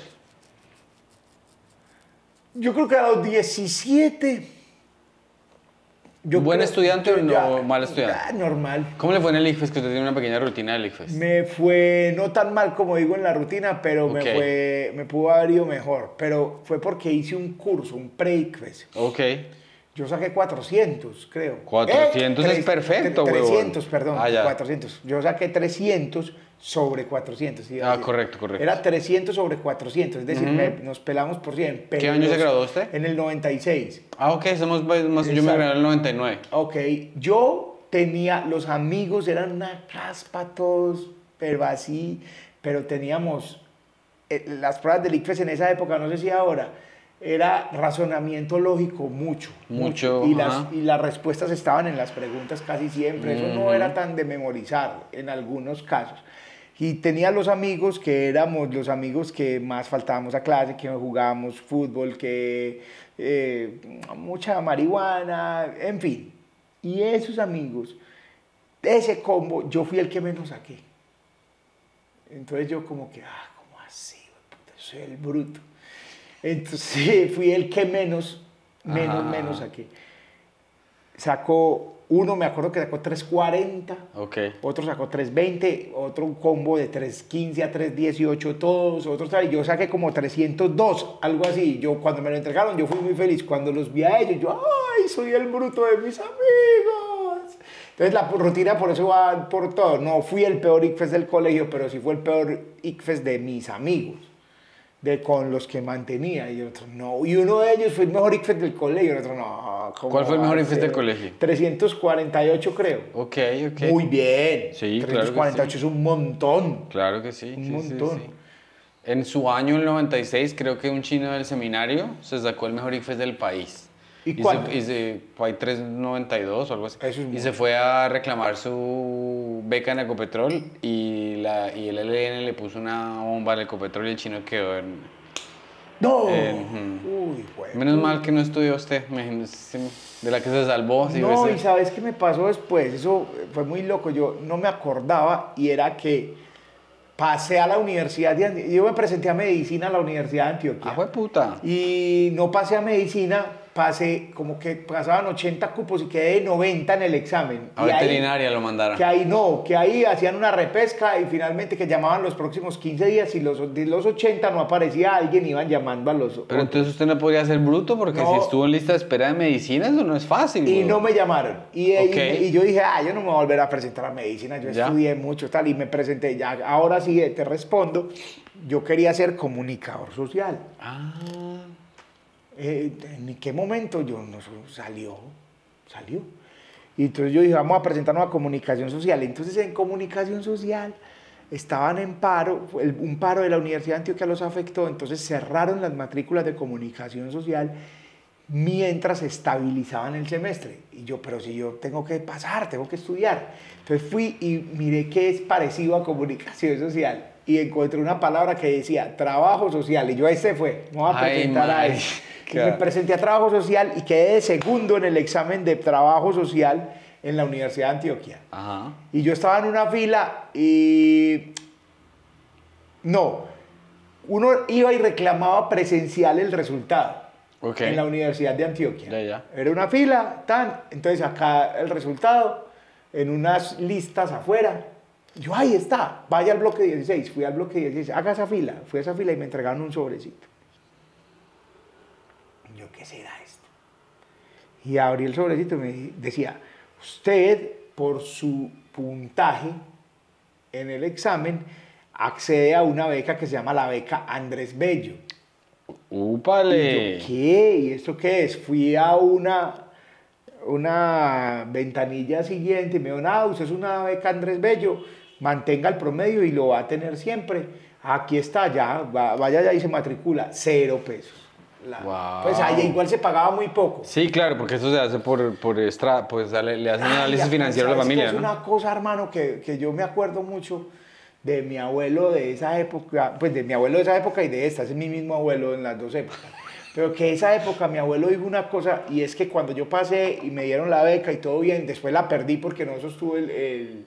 Yo creo que a los diecisiete... yo ¿Buen creo- estudiante yo o no ya- mal estudiante? ya, normal. ¿Cómo le fue en el ICFES? Que usted tiene una pequeña rutina del ICFES. Me fue no tan mal como digo en la rutina, pero Ok. me fue, me pudo haber ido mejor. Pero fue porque hice un curso, un pre-ICFES. Ok. Yo saqué cuatrocientos, creo. cuatrocientos es tres- perfecto, huevón. trescientos, perdón, Ah, ya. cuatrocientos. Yo saqué trescientos sobre cuatrocientos. iba a Ah, decir. correcto, correcto. Era trescientos sobre cuatrocientos, es decir, Ujú. me- nos pelamos por cien. pero ¿Qué año se los- graduó usted? En el noventa y seis. Ah, ok, somos más, yo me Exacto. gradué en el noventa y nueve. Ok, yo tenía, los amigos eran una caspa todos, pero así, pero teníamos, eh, las pruebas del ICFES en esa época, no sé si ahora, era razonamiento lógico mucho, Mucho, y, ajá. las, y las respuestas estaban en las preguntas casi siempre, eso no Ujú. era tan de memorizar en algunos casos. Y tenía los amigos que éramos los amigos que más faltábamos a clase, que jugábamos fútbol, que eh, mucha marihuana, en fin. Y esos amigos, de ese combo, yo fui el que menos saqué. Entonces yo como que, ah, ¿cómo así? Puta, soy el bruto. Entonces fui el que menos, menos, Ajá. menos saqué. Sacó, uno me acuerdo que sacó tres cuarenta. Ok. Otro sacó tres veinte, otro un combo de tres quince a tres dieciocho todos, otros tal, y yo saqué como trescientos dos, algo así. Yo cuando me lo entregaron yo fui muy feliz, cuando los vi a ellos yo, ay, soy el bruto de mis amigos. Entonces la rutina por eso va por todo, no fui el peor ICFES del colegio, pero sí fue el peor ICFES de mis amigos, de con los que mantenía, y el otro no, y uno de ellos fue el mejor ICFES del colegio, y el otro no. ¿cómo ¿Cuál fue el va mejor a ICFES ser? del colegio? trescientos cuarenta y ocho creo. Ok, ok. Muy bien. Sí, claro que trescientos cuarenta y ocho sí. es un montón. Claro que sí. Un sí, sí, montón. sí. En su año, el noventa y seis, creo que un chino del seminario se sacó el mejor ICFES del país. ¿Y se- cuánto? Y se, fue ahí tres noventa y dos o algo así. Eso es y mucho. se fue a reclamar su beca en Ecopetrol y, la, y el L N le puso una bomba al Ecopetrol y el chino quedó en... No. Eh, ujú. Uy, güey. Menos mal que no estudió usted, imagínese, de la que se salvó. Si No, hubiese- y ¿sabes qué me pasó después? Eso fue muy loco. Yo no me acordaba y era que pasé a la universidad de Antioquia. Yo me presenté a medicina a la Universidad de Antioquia. Ah, fue puta. Y no pasé a medicina, pasé como que pasaban ochenta cupos y quedé noventa en el examen. A Y ahí- veterinaria lo mandaron. Que ahí no, que ahí hacían una repesca y finalmente que llamaban los próximos quince días y los, de los ochenta no aparecía alguien, iban llamando a los Pero otros. entonces usted no podría ser bruto porque No. si estuvo en lista de espera de medicina, eso no es fácil. Y weón. no me llamaron. Y, y- Ok. y yo dije, ah, yo no me voy a volver a presentar a medicina, yo Ya. estudié mucho tal y me presenté. Ya, ahora sí te respondo, yo quería ser comunicador social. Ah, Eh, ¿En qué momento? Yo no sé, salió, salió. Y entonces yo dije, vamos a presentarnos a comunicación social. Entonces en comunicación social estaban en paro, fue el- un paro de la Universidad de Antioquia los afectó, entonces cerraron las matrículas de comunicación social mientras estabilizaban el semestre. Y yo, pero si yo tengo que pasar, tengo que estudiar. Entonces fui y miré qué es parecido a comunicación social. Y encontré una palabra que decía trabajo social. Y yo, este fue, me voy a Ay, presentar a mae. él. Y me presenté a trabajo social y quedé de segundo en el examen de trabajo social en la Universidad de Antioquia. ajá. Y yo estaba en una fila y... No, uno iba y reclamaba presencial el resultado Ok. en la Universidad de Antioquia. Ya, ya. Era una fila, tan, entonces acá el resultado, en unas listas afuera. Yo, ahí está, vaya al bloque dieciséis, fui al bloque dieciséis, haga esa fila, fui a esa fila y me entregaron un sobrecito. Yo, ¿qué será esto? Y abrí el sobrecito y me decía, usted por su puntaje en el examen accede a una beca que se llama la beca Andrés Bello. ¡Úpale! Y yo, ¿qué? ¿Y esto qué es? Fui a una, una ventanilla siguiente y me dijo, nada, usted es una beca Andrés Bello, mantenga el promedio y lo va a tener siempre. Aquí está, ya, va- vaya ya y se matricula, cero pesos. La- Wow. Pues ahí igual se pagaba muy poco. Sí, claro, porque eso se hace por, por extra, pues le, le hacen un Ay, análisis ya, financiero a la ¿sabes qué? familia, Es ¿no? una cosa, hermano, que, que yo me acuerdo mucho de mi abuelo de esa época, pues de mi abuelo de esa época y de esta, es mi mismo abuelo en las dos épocas. Pero que esa época mi abuelo dijo una cosa, y es que cuando yo pasé y me dieron la beca y todo bien, después la perdí porque no sostuve el, el,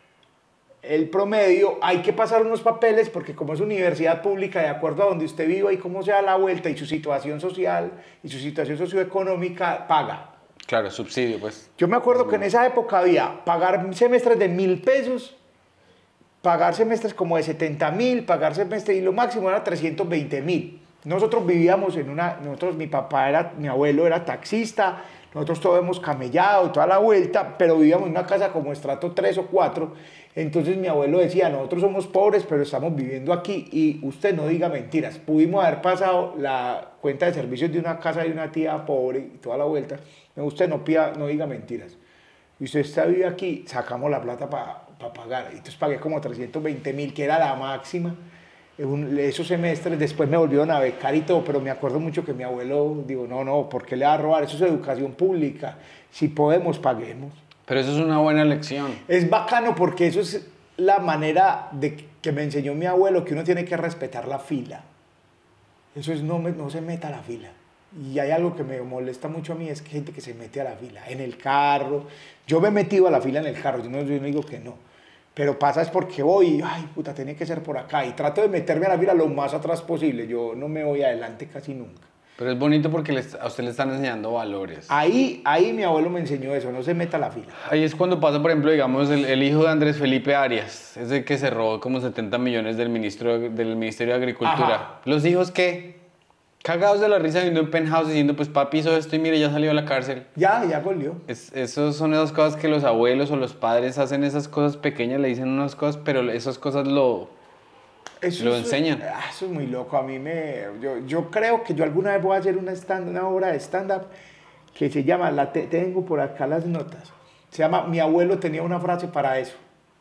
el promedio, hay que pasar unos papeles porque como es universidad pública, de acuerdo a donde usted viva y cómo sea la vuelta y su situación social y su situación socioeconómica, paga. Claro, subsidio, pues. Yo me acuerdo que en esa época había pagar semestres de mil pesos, pagar semestres como de setenta mil, pagar semestres y lo máximo era trescientos veinte mil. Nosotros vivíamos en una, nosotros, mi papá era, mi abuelo era taxista, nosotros todos hemos camellado y toda la vuelta, pero vivíamos en una casa como estrato tres o cuatro. Entonces mi abuelo decía, nosotros somos pobres, pero estamos viviendo aquí y usted no diga mentiras. Pudimos haber pasado la cuenta de servicios de una casa de una tía pobre y toda la vuelta. No, usted no, pida, no diga mentiras. Y usted está vive aquí, sacamos la plata para pa pagar. Entonces pagué como trescientos veinte mil, que era la máxima. Un, esos semestres, después me volvieron a becar y todo, pero me acuerdo mucho que mi abuelo dijo, no, no, ¿por qué le va a robar? Eso es educación pública. Si podemos, paguemos. Pero eso es una buena lección. Es bacano porque eso es la manera de que me enseñó mi abuelo, que uno tiene que respetar la fila. Eso es, no, me, no se meta a la fila. Y hay algo que me molesta mucho a mí, es que gente que se mete a la fila, en el carro. Yo me he metido a la fila en el carro, yo no, yo no digo que no. Pero pasa es porque voy y, ay, puta, tiene que ser por acá. Y trato de meterme a la fila lo más atrás posible. Yo no me voy adelante casi nunca. Pero es bonito porque les- a usted le están enseñando valores. Ahí, ahí mi abuelo me enseñó eso, no se meta a la fila. Ahí es cuando pasa, por ejemplo, digamos, el, el hijo de Andrés Felipe Arias, ese que se robó como setenta millones del, ministro, del Ministerio de Agricultura. Ajá. ¿Los hijos qué? Cagados de la risa viendo en Penthouse diciendo, pues papi hizo esto y mire, ya salió de la cárcel. Ya, ya goleó. Es, esos son esas cosas que los abuelos o los padres hacen, esas cosas pequeñas, le dicen unas cosas, pero esas cosas lo, Eso lo es- enseñan. ah, Eso es muy loco. A mí me. Yo, yo creo que yo alguna vez voy a hacer una, stand, una obra de stand-up que se llama, la te- tengo por acá las notas. Se llama Mi abuelo tenía una frase para eso.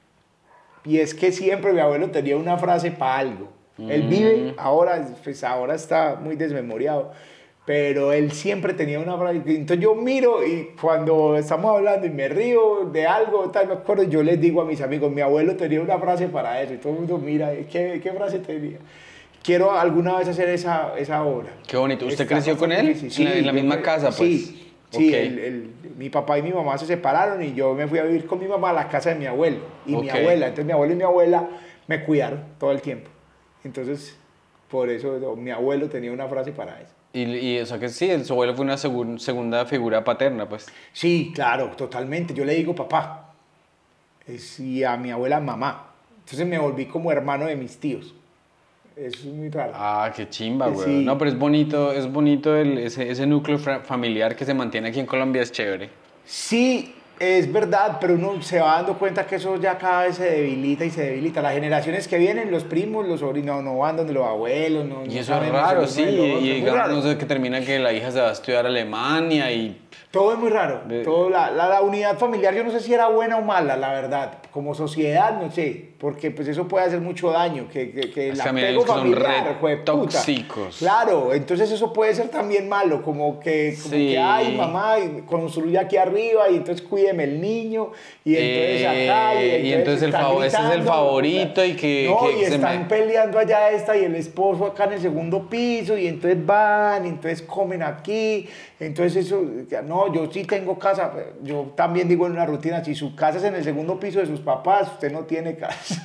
Y es que siempre mi abuelo tenía una frase para algo. Él vive, ahora, pues ahora está muy desmemoriado. Pero él siempre tenía una frase. Entonces yo miro y cuando estamos hablando y me río de algo, tal, me acuerdo, yo les digo a mis amigos, mi abuelo tenía una frase para eso. Y todo el mundo mira, ¿qué, qué frase tenía? Quiero alguna vez hacer esa, esa obra. Qué bonito. ¿Usted Está creció con él? difícil. ¿En la- en la yo misma cre- casa, pues? Sí, sí. Ok. el- el- mi papá y mi mamá se separaron y yo me fui a vivir con mi mamá a la casa de mi abuelo y mi Ok. abuela. Entonces mi abuelo y mi abuela me cuidaron todo el tiempo. Entonces, por eso no, mi abuelo tenía una frase para eso. Y, y o sea que sí, el, su abuelo fue una segun- segunda figura paterna, pues. Sí, claro, totalmente. Yo le digo papá. Es- y a mi abuela mamá. Entonces me volví como hermano de mis tíos. Es muy raro. Ah, qué chimba, güey. Sí. No, pero es bonito, es bonito el, ese, ese núcleo fra- familiar que se mantiene aquí en Colombia, es chévere. Sí, es verdad, pero uno se va dando cuenta que eso ya cada vez se debilita y se debilita. Las generaciones que vienen, los primos, los sobrinos, no, no van donde los abuelos. No, Y no eso es sabemos raro, el sí. uno del otro, Y, es muy digamos, raro. no sé, que termina que la hija se va a estudiar a Alemania y... Todo es muy raro. De- Todo, la, la, la unidad familiar, yo no sé si era buena o mala, la verdad. Como sociedad, no sé. Porque pues eso puede hacer mucho daño. Que, que, que Es el que a mí hay apego unos que son familiar, re jueputa. tóxicos. Claro, entonces eso puede ser también malo. Como que, como Sí. que ay, mamá, y construye aquí arriba y entonces cuídeme el niño. Y entonces acá. Y Eh, entonces, y entonces el están fav- ese es el gritando, favorito y que- No, que y se están me- peleando allá esta y el esposo acá en el segundo piso. Y entonces van, y entonces comen aquí. Entonces eso, no, yo sí tengo casa. Yo también digo en una rutina, si su casa es en el segundo piso de sus papás, usted no tiene casa.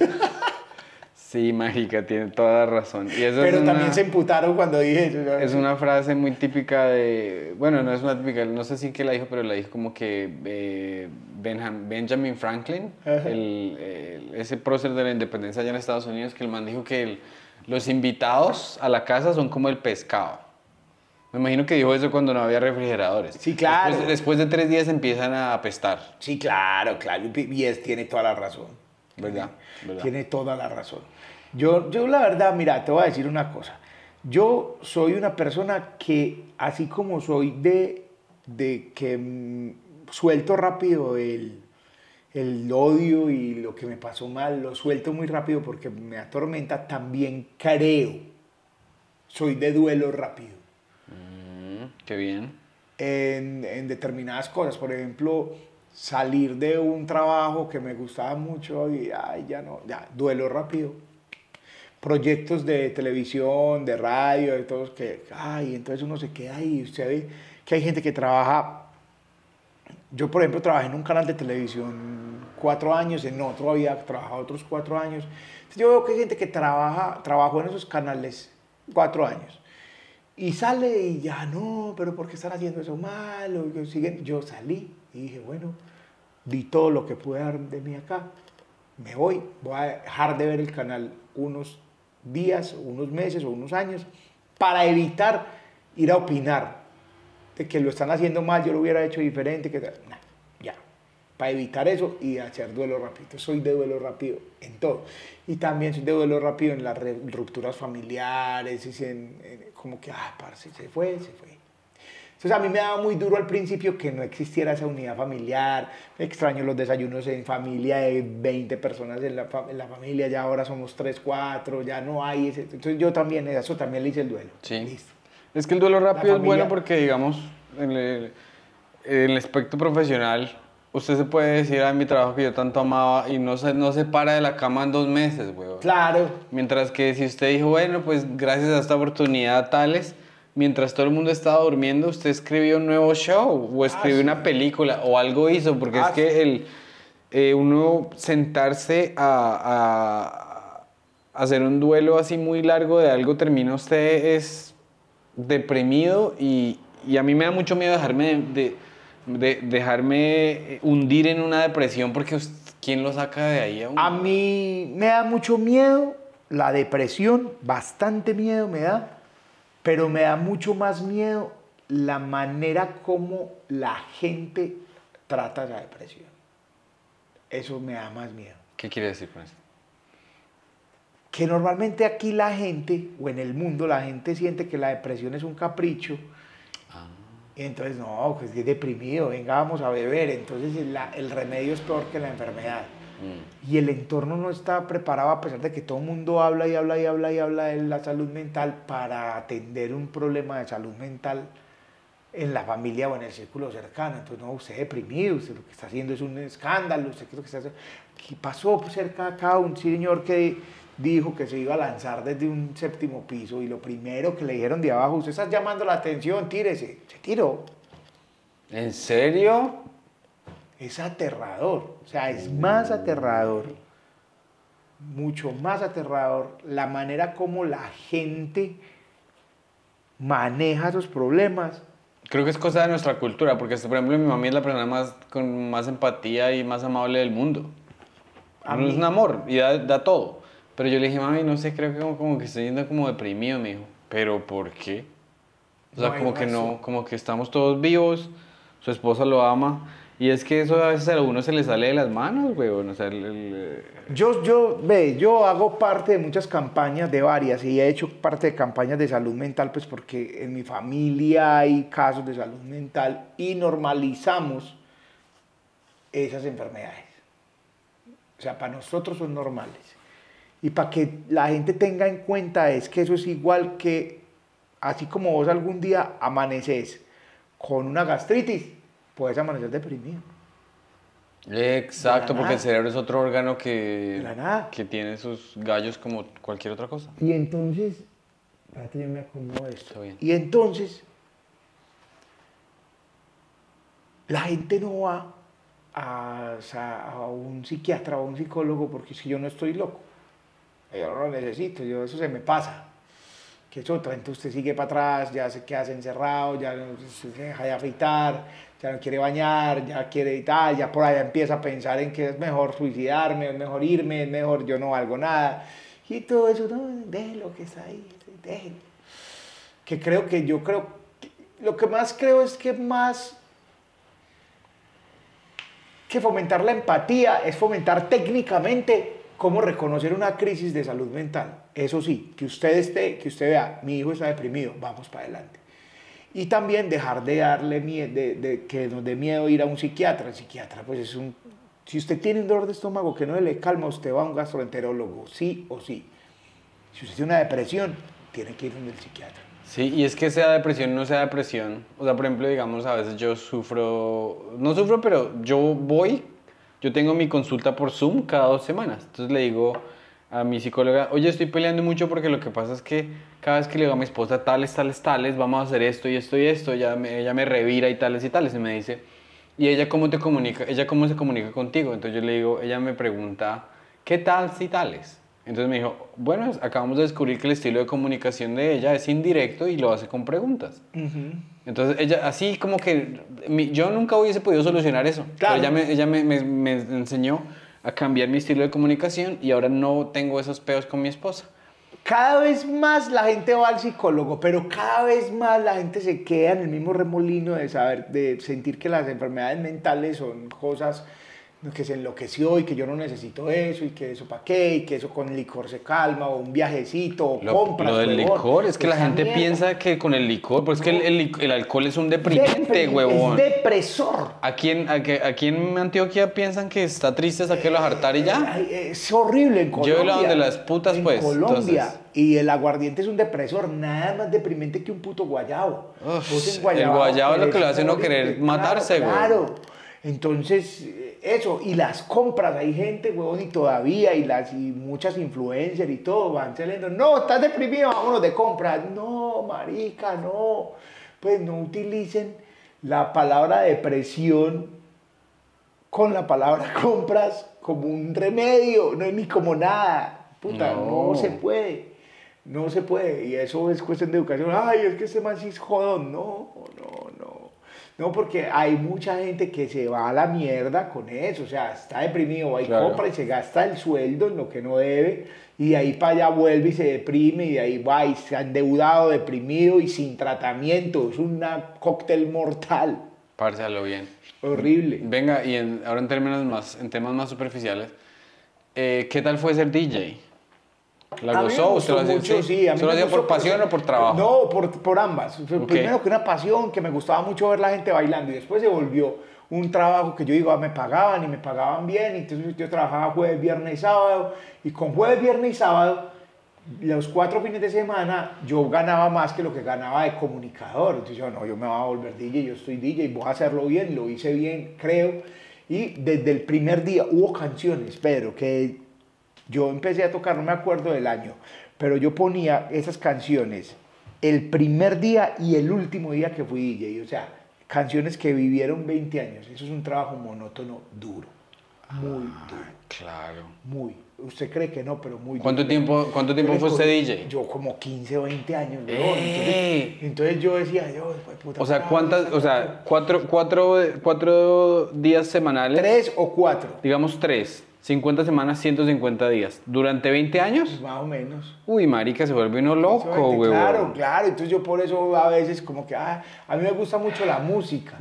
Sí, mágica, tiene toda la razón. Y eso Pero es también una, se emputaron cuando dije eso. ¿no? es una frase muy típica de... Bueno, no es una típica, no sé si que la dijo, pero la dijo como que eh, Benjam- Benjamin Franklin, Ajá. el, el- ese prócer de la independencia allá en Estados Unidos, que el man dijo que el- los invitados a la casa son como el pescado. Me imagino que dijo eso cuando no había refrigeradores. Sí, claro. Después, después de tres días empiezan a apestar, Sí, claro, claro. Y es, tiene toda la razón. ¿verdad? ¿Verdad? Tiene toda la razón. Yo, yo la verdad, mira, te voy a decir una cosa. Yo soy una persona que, así como soy de, de que mm, suelto rápido el, el odio y lo que me pasó mal lo suelto muy rápido porque me atormenta, también creo, soy de duelo rápido. Mm, qué bien. En, en determinadas cosas, por ejemplo, salir de un trabajo que me gustaba mucho y ay, ya no, ya, duelo rápido. Proyectos de televisión, de radio, de todos que, ay, entonces uno se queda ahí, usted ve que hay gente que trabaja. Yo, por ejemplo, trabajé en un canal de televisión cuatro años, en otro había trabajado otros cuatro años. Entonces, yo veo que hay gente que trabaja, trabajó en esos canales cuatro años y sale y ya no, pero ¿por qué están haciendo eso mal? O que siguen. Yo salí y dije, bueno, di todo lo que pude dar de mí acá, me voy, voy a dejar de ver el canal unos días, o unos meses o unos años para evitar ir a opinar de que lo están haciendo mal, yo lo hubiera hecho diferente, que nah, ya, para evitar eso y hacer duelo rápido. Soy de duelo rápido en todo. Y también soy de duelo rápido en las rupturas familiares, y en, en, como que, ah, parce, se fue, se fue. Entonces a mí me daba muy duro al principio que no existiera esa unidad familiar, extraño los desayunos en familia de veinte personas en la, en la familia, ya ahora somos tres, cuatro, ya no hay ese. Entonces yo también, eso también le hice el duelo. Sí. Listo. Es que el duelo rápido familia... es bueno porque, digamos, en el, en el aspecto profesional, usted se puede decir a mi trabajo que yo tanto amaba y no se, no se para de la cama en dos meses, güey. Claro. Mientras que si usted dijo, bueno, pues gracias a esta oportunidad tales, mientras todo el mundo estaba durmiendo, usted escribió un nuevo show o escribió ah, sí. una película o algo hizo, porque ah, es que sí. el, eh, uno sentarse a, a hacer un duelo así muy largo de algo termina usted es deprimido y, y a mí me da mucho miedo dejarme, de, de, de dejarme hundir en una depresión porque usted, ¿quién lo saca de ahí? A, a mí me da mucho miedo la depresión, bastante miedo me da, pero me da mucho más miedo la manera como la gente trata la depresión. Eso me da más miedo. ¿Qué quiere decir con eso? Que normalmente aquí la gente, o en el mundo, la gente siente que la depresión es un capricho. Ah. Y entonces, no, pues es deprimido, venga, vamos a beber. Entonces la, el remedio es peor que la enfermedad. Mm. Y el entorno no está preparado, a pesar de que todo el mundo habla y habla y habla y habla de la salud mental, para atender un problema de salud mental en la familia o en el círculo cercano. Entonces, no, usted es deprimido, usted lo que está haciendo es un escándalo, usted qué es lo que está haciendo. ¿Qué pasó cerca de acá? Un señor que dijo que se iba a lanzar desde un séptimo piso y lo primero que le dijeron de abajo, usted está llamando la atención, tírese. Se tiró. ¿En serio? Es aterrador, o sea, es más aterrador, mucho más aterrador la manera como la gente maneja esos problemas. Creo que es cosa de nuestra cultura, porque por ejemplo mi mamá es la persona más, con más empatía y más amable del mundo. No es un amor y da, da todo. Pero yo le dije, mami, no sé, creo que como, como que estoy yendo como deprimido, me dijo. ¿Pero por qué? O sea, no como que razón. no, como que estamos todos vivos, su esposa lo ama. Y es que eso a veces a uno se le sale de las manos, güey. O sea, el, el... Yo, yo, ve, yo hago parte de muchas campañas, de varias, y he hecho parte de campañas de salud mental, pues porque en mi familia hay casos de salud mental y normalizamos esas enfermedades. O sea, para nosotros son normales. Y para que la gente tenga en cuenta es que eso es igual que, así como vos algún día amaneces con una gastritis, puedes amanecer deprimido. Exacto, porque el cerebro es otro órgano que, que tiene sus gallos como cualquier otra cosa. Y entonces, espérate, yo me acomodo esto. Y entonces, la gente no va a, o sea, a un psiquiatra o a un psicólogo porque si yo no estoy loco. Yo no lo necesito, yo, eso se me pasa. Que es otra, entonces usted sigue para atrás, ya se queda encerrado, ya se deja de afeitar, ya no quiere bañar, ya quiere y tal, ya por allá empieza a pensar en que es mejor suicidarme, es mejor irme, es mejor yo no valgo nada. Y todo eso, no, déjelo que está ahí, déjelo. Que creo que yo creo, que, lo que más creo es que más que fomentar la empatía es fomentar técnicamente cómo reconocer una crisis de salud mental. Eso sí, que usted esté, que usted vea, mi hijo está deprimido, vamos para adelante. Y también dejar de darle miedo, de, de, que nos dé miedo ir a un psiquiatra. El psiquiatra pues es un Si usted tiene un dolor de estómago que no le calma, usted va a un gastroenterólogo, sí o sí. Si usted tiene una depresión, tiene que ir donde el psiquiatra. Sí, y es que sea depresión no sea depresión. O sea, por ejemplo, digamos, a veces yo sufro, no sufro, pero yo voy, yo tengo mi consulta por Zoom cada dos semanas. Entonces le digo a mi psicóloga, oye, estoy peleando mucho porque lo que pasa es que cada vez que le digo a mi esposa tales, tales, tales, vamos a hacer esto y esto y esto, ella me, ella me revira y tales y tales, y me dice, ¿y ella cómo te comunica? ¿Ella cómo se comunica contigo? Entonces yo le digo, ella me pregunta, ¿qué tal si tales? Entonces me dijo, bueno, acabamos de descubrir que el estilo de comunicación de ella es indirecto y lo hace con preguntas. Uh-huh. Entonces ella, así como que, mi, yo nunca hubiese podido solucionar eso. Claro. Pero ella, me, ella me, me, me enseñó a cambiar mi estilo de comunicación y ahora no tengo esos peos con mi esposa. Cada vez más la gente va al psicólogo, pero cada vez más la gente se queda en el mismo remolino de saber, de sentir que las enfermedades mentales son cosas que se enloqueció y que yo no necesito eso y que eso para qué y que eso con licor se calma o un viajecito o lo, compras. Lo del huevón. Licor, es que la gente mierda. Piensa que con el licor, pues no. Es que el, el, el alcohol es un deprimente, Depri huevón. Es depresor. Aquí en, aquí, aquí en Antioquia piensan que está triste, saque los hartar y ya. Es horrible en Colombia. Yo lo donde las putas, en pues. Colombia. Entonces. Y el aguardiente es un depresor, nada más deprimente que un puto guayabo. Uf, el guayabo es lo que lo hace uno querer claro, matarse, güey. Claro. Entonces, eso, y las compras, hay gente, huevón, y todavía, y, las, y muchas influencers y todo, van saliendo, no, estás deprimido, vámonos de compras. No, marica, no. Pues no utilicen la palabra depresión con la palabra compras como un remedio, no es ni como nada. Puta, no, no se puede. No se puede. Y eso es cuestión de educación. Ay, es que este man sí es jodón. No, no, no. No, porque hay mucha gente que se va a la mierda con eso. O sea, está deprimido, va y claro. compra y se gasta el sueldo en lo que no debe. Y de ahí para allá vuelve y se deprime. Y de ahí va y se ha endeudado, deprimido y sin tratamiento. Es un cóctel mortal. Pársalo bien. Horrible. Venga, y en, ahora en términos más, en temas más superficiales, eh, ¿qué tal fue ser D J? ¿La gozó? ¿Usted lo hacía, sí, ¿Se lo hacía por pasión o por trabajo? No, por, por ambas. Okay. Primero que una pasión, que me gustaba mucho ver la gente bailando, y después se volvió un trabajo que yo digo, ah, me pagaban y me pagaban bien, y entonces yo trabajaba jueves, viernes y sábado, y con jueves, viernes y sábado, los cuatro fines de semana, yo ganaba más que lo que ganaba de comunicador. Entonces yo, no, yo me voy a volver D J, yo estoy D J, voy a hacerlo bien, lo hice bien, creo. Y desde el primer día hubo canciones, Pedro, que yo empecé a tocar, no me acuerdo del año, pero yo ponía esas canciones el primer día y el último día que fui D J. O sea, canciones que vivieron veinte años. Eso es un trabajo monótono duro. Muy ah, duro. Claro. Muy. Usted cree que no, pero muy duro. ¿Cuánto tiempo, cuánto tiempo fue usted D J? Yo como quince o veinte años. ¡Eh! Entonces, entonces yo decía, yo, puta, o sea, ¿cuántas, o sea, cuatro, cuatro, cuatro días semanales? Tres o cuatro. Digamos tres. cincuenta semanas, ciento cincuenta días. ¿Durante veinte años? Pues más o menos. Uy, marica, se vuelve uno loco, güey. Claro, claro. Entonces yo por eso a veces como que, ah, a mí me gusta mucho la música,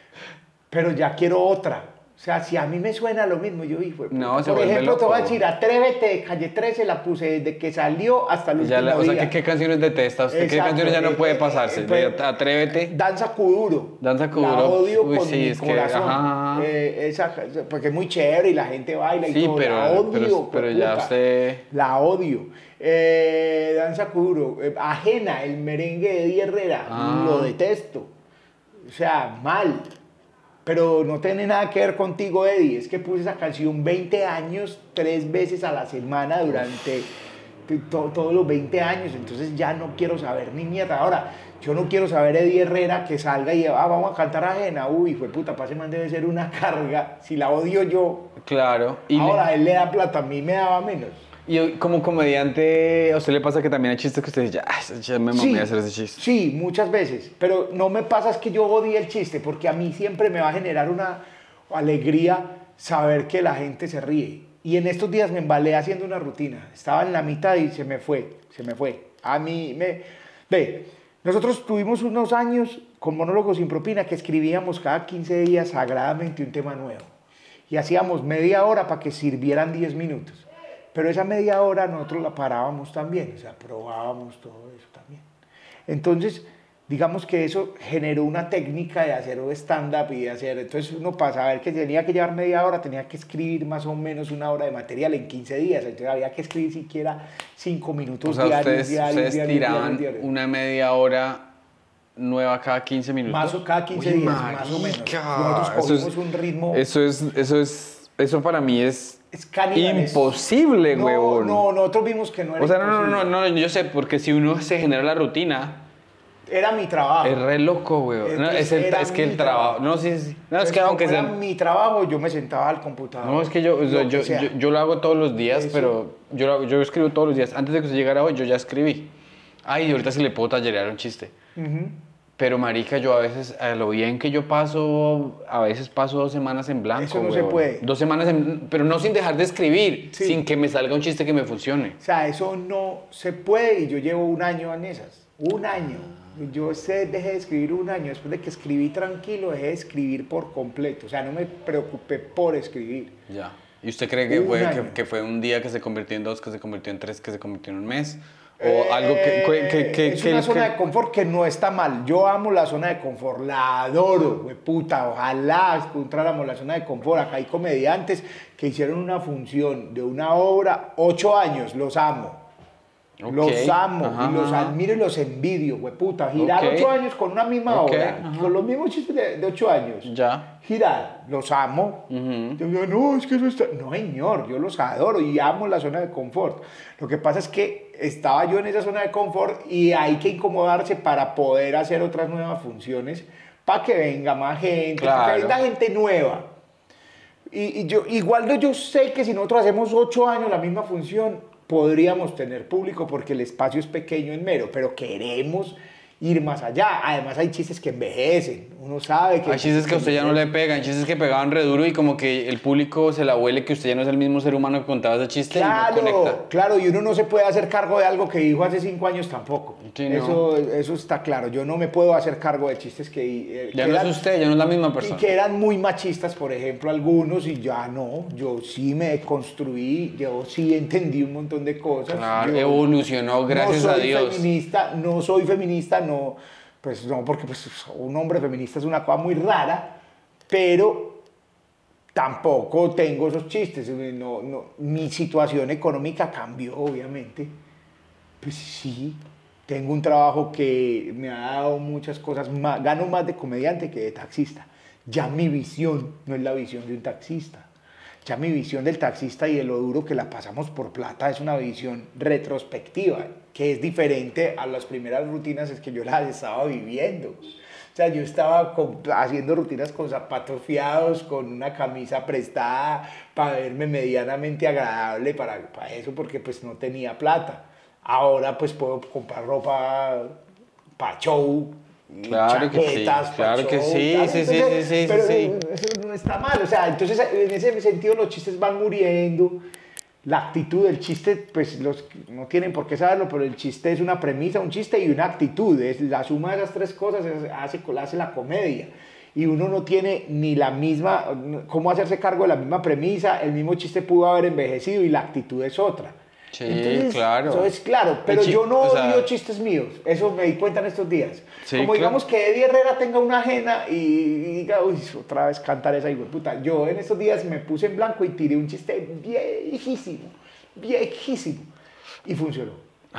pero ya quiero otra. O sea, si a mí me suena lo mismo, yo digo, no, por ejemplo, te voy a decir, Atrévete de Calle trece, la puse desde que salió hasta el último ya la, o sea, día. ¿qué, ¿qué canciones detesta usted? Exacto. ¿Qué canciones ya no puede pasarse? Eh, eh, Atrévete. Danza Kuduro. Danza Kuduro. La odio Uy, con sí, mi es corazón. Que, ajá. Eh, esa, porque es muy chévere y la gente baila y sí, todo. Pero, la odio. Pero, pero ya usted... La odio. Eh, Danza Kuduro. Eh, Ajena, el merengue de Eddie Herrera. Ah. Lo detesto. O sea, mal. Pero no tiene nada que ver contigo, Eddie. Es que puse esa canción veinte años, tres veces a la semana durante to todos los veinte años. Entonces ya no quiero saber ni mierda. Ahora, yo no quiero saber Eddie Herrera que salga y ah, vamos a cantar Ajena. Uy, fue puta, pase man, debe ser una carga. Si la odio yo. Claro. Y ahora le... él le da plata, a mí me daba menos. Y como comediante, ¿a usted le pasa que también hay chistes que usted dice, ya, ya me mamé sí, a hacer ese chiste? Sí, muchas veces. Pero no me pasa es que yo odie el chiste, porque a mí siempre me va a generar una alegría saber que la gente se ríe. Y en estos días me embalé haciendo una rutina. Estaba en la mitad y se me fue, se me fue. A mí me... Ve, nosotros tuvimos unos años con Monólogos sin Propina que escribíamos cada quince días sagradamente un tema nuevo. Y hacíamos media hora para que sirvieran diez minutos. Pero esa media hora nosotros la parábamos también, o sea, probábamos todo eso también. Entonces, digamos que eso generó una técnica de hacer stand-up y de hacer, entonces uno pasaba a ver que tenía que llevar media hora, tenía que escribir más o menos una hora de material en quince días, entonces había que escribir siquiera cinco minutos O sea, diarios, ustedes, diarios, ustedes diarios, tiraban diarios, diarios. una media hora nueva cada quince minutos. Más o cada quince Uy, días, marica, más o menos. Nosotros eso cogimos es- un ritmo... Eso es, eso es, eso para mí es, Es caníbal, es- imposible, no, huevón. No, nosotros vimos que no era O sea, no, no, no, imposible. no, yo sé, porque si uno se genera la rutina, Era mi trabajo. es re loco, weón. No, Entonces, es, el, era es que mi el trabajo, trabajo. no, sí, sí. No, es Entonces, que aunque como sea... era mi trabajo, yo me sentaba al computador. No, es que yo, yo, lo yo, que sea. yo, yo lo hago todos los días, Eso. pero yo, lo- yo escribo todos los días. Antes de que usted llegara hoy, yo ya escribí. Ay, y ahorita sí le puedo tallerear un chiste. Ujú. Pero, marica, yo a veces, a lo bien que yo paso, a veces paso dos semanas en blanco, Eso no se huevón. puede. Dos semanas, en- pero no sin dejar de escribir, Sí. sin que me salga un chiste que me funcione. O sea, eso no se puede y yo llevo un año en esas. Un año. Yo sé, dejé de escribir un año. Después de que escribí tranquilo, dejé de escribir por completo. O sea, no me preocupé por escribir. Ya. ¿Y usted cree que Un fue, que, año. que fue un día que se convirtió en dos, que se convirtió en tres, que se convirtió en un mes? ¿O algo que... que, que, que- Eh, es que- una que- zona de confort que no está mal. Yo amo la zona de confort, la adoro, güey, puta. Ojalá encontráramos la zona de confort. Acá hay comediantes que hicieron una función de una obra, ocho años, los amo. Ok. Los amo, Ajá, y los ajá. admiro y los envidio, güey, puta. Girar Ok. ocho años con una misma Ok, obra, ajá. con los mismos chistes de, de ocho años. Ya. Girar, los amo. Ujú. Yo digo, no, es que eso está... No, señor, yo los adoro y amo la zona de confort. Lo que pasa es que estaba yo en esa zona de confort y hay que incomodarse para poder hacer otras nuevas funciones, para que venga más gente, para Claro. que venga gente nueva. Y, y yo, igual no, yo sé que si nosotros hacemos ocho años la misma función, podríamos tener público porque el espacio es pequeño en Mero, pero queremos ir más allá. Además hay chistes que envejecen, uno sabe que... Hay chistes que a usted ya no le pegan, hay chistes que pegaban re duro y como que el público se la huele que usted ya no es el mismo ser humano que contaba ese chiste y no Claro, conecta. claro, y uno no se puede hacer cargo de algo que dijo hace cinco años tampoco. Sí, no. eso, eso está claro. Yo no me puedo hacer cargo de chistes que, eh, Ya que no eran- es usted, ya no es la misma y persona. que eran muy machistas, por ejemplo, algunos, y ya no. Yo sí me construí, yo sí entendí un montón de cosas. Claro, Yo evolucionó, gracias no a soy Dios. feminista, no soy feminista, no, pues no, porque pues, un hombre feminista es una cosa muy rara, pero tampoco tengo esos chistes. No, no, mi situación económica cambió, obviamente. Pues sí, tengo un trabajo que me ha dado muchas cosas más, gano más de comediante que de taxista. Ya mi visión no es la visión de un taxista. Ya mi visión del taxista y de lo duro que la pasamos por plata es una visión retrospectiva, que es diferente a las primeras rutinas es que yo las estaba viviendo. O sea, yo estaba con- haciendo rutinas con zapatos fiados, con una camisa prestada para verme medianamente agradable para, para eso, porque pues no tenía plata. Ahora pues puedo comprar ropa para show, y Claro que sí, chaquetas pa' claro que show, sí, tal. sí, sí, Entonces, sí, sí, pero sí. eso no está mal, o sea, entonces en ese sentido los chistes van muriendo, la actitud del chiste, pues los no tienen por qué saberlo, pero el chiste es una premisa, un chiste y una actitud, es la suma de esas tres cosas es- hace, hace la comedia. Y uno no tiene ni la misma, cómo hacerse cargo de la misma premisa, el mismo chiste pudo haber envejecido y la actitud es otra. Sí, Entonces, claro. Eso es claro, pero El chi- yo no o sea- odio chistes míos, eso me di cuenta en estos días. Sí, Como claro. digamos que Eddie Herrera tenga una ajena y, y diga, uy, otra vez cantar esa puta. Yo en estos días me puse en blanco y tiré un chiste viejísimo, viejísimo, y funcionó,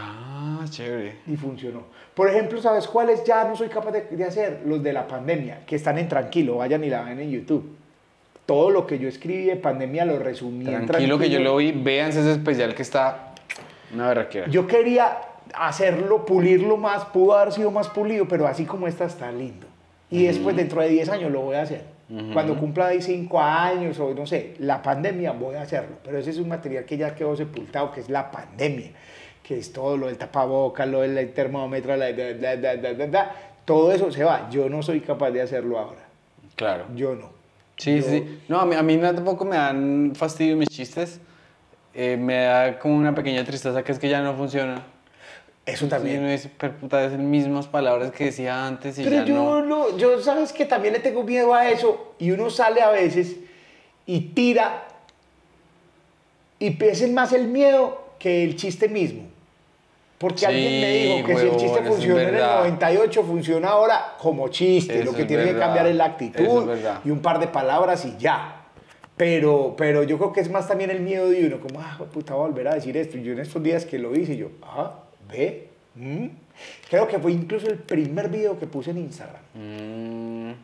Ah, chévere. y funcionó. Por ejemplo, ¿sabes cuáles ya no soy capaz de, de hacer? Los de la pandemia, que están en Tranquilo, vayan y la ven en YouTube. Todo lo que yo escribí de pandemia lo resumí en Tranquilo que yo lo vi, véanse ese especial que está una berraquera. Yo quería hacerlo, pulirlo más, pudo haber sido más pulido, pero así como esta está lindo. Y después, dentro de diez años, lo voy a hacer. Cuando cumpla de cinco años o no sé, la pandemia, voy a hacerlo. Pero ese es un material que ya quedó sepultado, que es la pandemia, que es todo lo del tapabocas, lo del termómetro, la, da, da, da, da, da, da. Todo eso se va. Yo no soy capaz de hacerlo ahora. Claro. Yo no. Sí, Yo- sí. No, a mí, a mí no- tampoco me dan fastidio mis chistes. Eh, me da como una pequeña tristeza que es que ya no funciona. Eso Y uno también. dice, "Pero puta, es las mismas palabras que decía antes y Pero ya yo, no". no, yo, sabes que también le tengo miedo a eso y uno sale a veces y tira y pesa más el miedo que el chiste mismo. Porque Sí, alguien me dijo que si el chiste huevón, eso es funcionó en el verdad. noventa y ocho, funciona ahora como chiste. Eso Lo que es tiene que verdad. cambiar es la Eso actitud es verdad. y un par de palabras y ya. Pero, pero yo creo que es más también el miedo de uno, como, ah, puta, voy a volver a decir esto. Y yo en estos días que lo hice, yo, ah, ve, mm. Creo que fue incluso el primer video que puse en Instagram. Mm.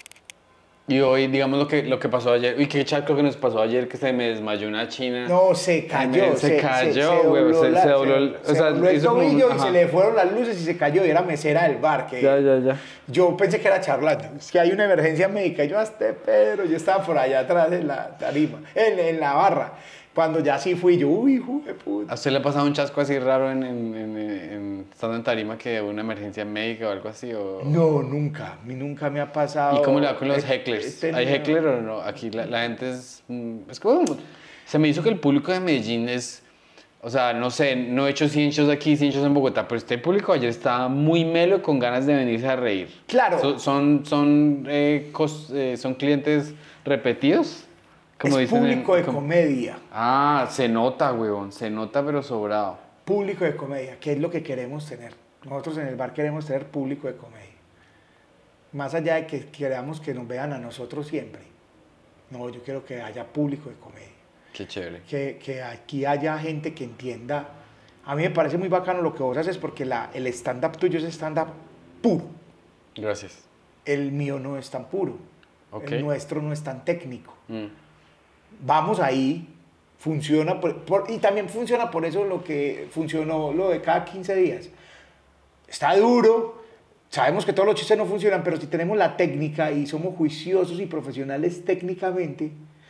Y hoy, digamos, lo que, lo que pasó ayer. Uy, qué chat creo que nos pasó ayer, que se me desmayó una china. No, se cayó. Se cayó, se güey, dobló se- la- se dobló el- se o sea, dobló el hizo como un- tobillo y ajá. se le fueron las luces y se cayó. Y era mesera del bar. Que Ya, ya, ya. Yo pensé que era charlando. Es que hay una emergencia médica. Yo hasta Pedro, yo estaba por allá atrás en la tarima, en, en la barra. Cuando ya sí fui yo, uy, hijo de puta. ¿A usted le ha pasado un chasco así raro en, en, en- en- estando en tarima, que una emergencia médica o algo así? O... No, nunca. A mí nunca me ha pasado. ¿Y cómo le va con los He- hecklers? he tenido- ¿Hay heckler o no? Aquí la, la gente es... mm, Es como... Se me hizo que el público de Medellín es... O sea, no sé, no he hecho cien shows aquí, cien shows en Bogotá, pero este público ayer estaba muy melo con ganas de venirse a reír. Claro. So- son, son, eh, cos- eh, son clientes repetidos, como es dicen en- público de como- comedia. Ah, se nota, huevón, se nota pero sobrado. Público de comedia, que es lo que queremos tener. Nosotros en el bar queremos tener público de comedia. Más allá de que queramos que nos vean a nosotros siempre. No, yo quiero que haya público de comedia. Qué chévere. Que, que aquí haya gente que entienda. A mí me parece muy bacano lo que vos haces porque la, el stand-up tuyo es stand-up puro. Gracias. El mío no es tan puro. Ok. El nuestro no es tan técnico. Mm. Vamos ahí, funciona, por, por- y también funciona por eso lo que funcionó lo de cada quince días. Está duro, sabemos que todos los chistes no funcionan, pero si tenemos la técnica y somos juiciosos y profesionales técnicamente,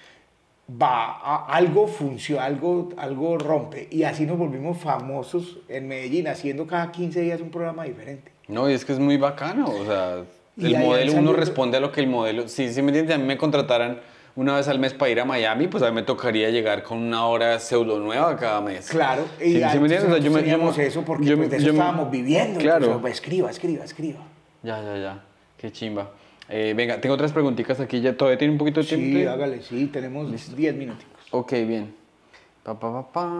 va a, algo funciona, algo, algo rompe. Y así nos volvimos famosos en Medellín, haciendo cada quince días un programa diferente. No, y es que es muy bacano, o sea, Y el ahí modelo, han uno salido- responde a lo que el modelo, si, si me entiendes, a mí me contrataran una vez al mes para ir a Miami, pues a mí me tocaría llegar con una hora pseudo nueva cada mes. Claro, Sí, y sí, antes me entiendes, o sea, yo me- yo teníamos me- eso porque yo- pues, de eso yo me- estábamos viviendo. Claro. Entonces, pues, escriba, escriba, escriba. Ya, ya, ya, qué chimba. Eh, venga, tengo otras preguntitas aquí, ya todavía tiene un poquito de tiempo. Sí, hágale, sí, tenemos diez minutos. Ok, bien. Pa, pa, pa, pa.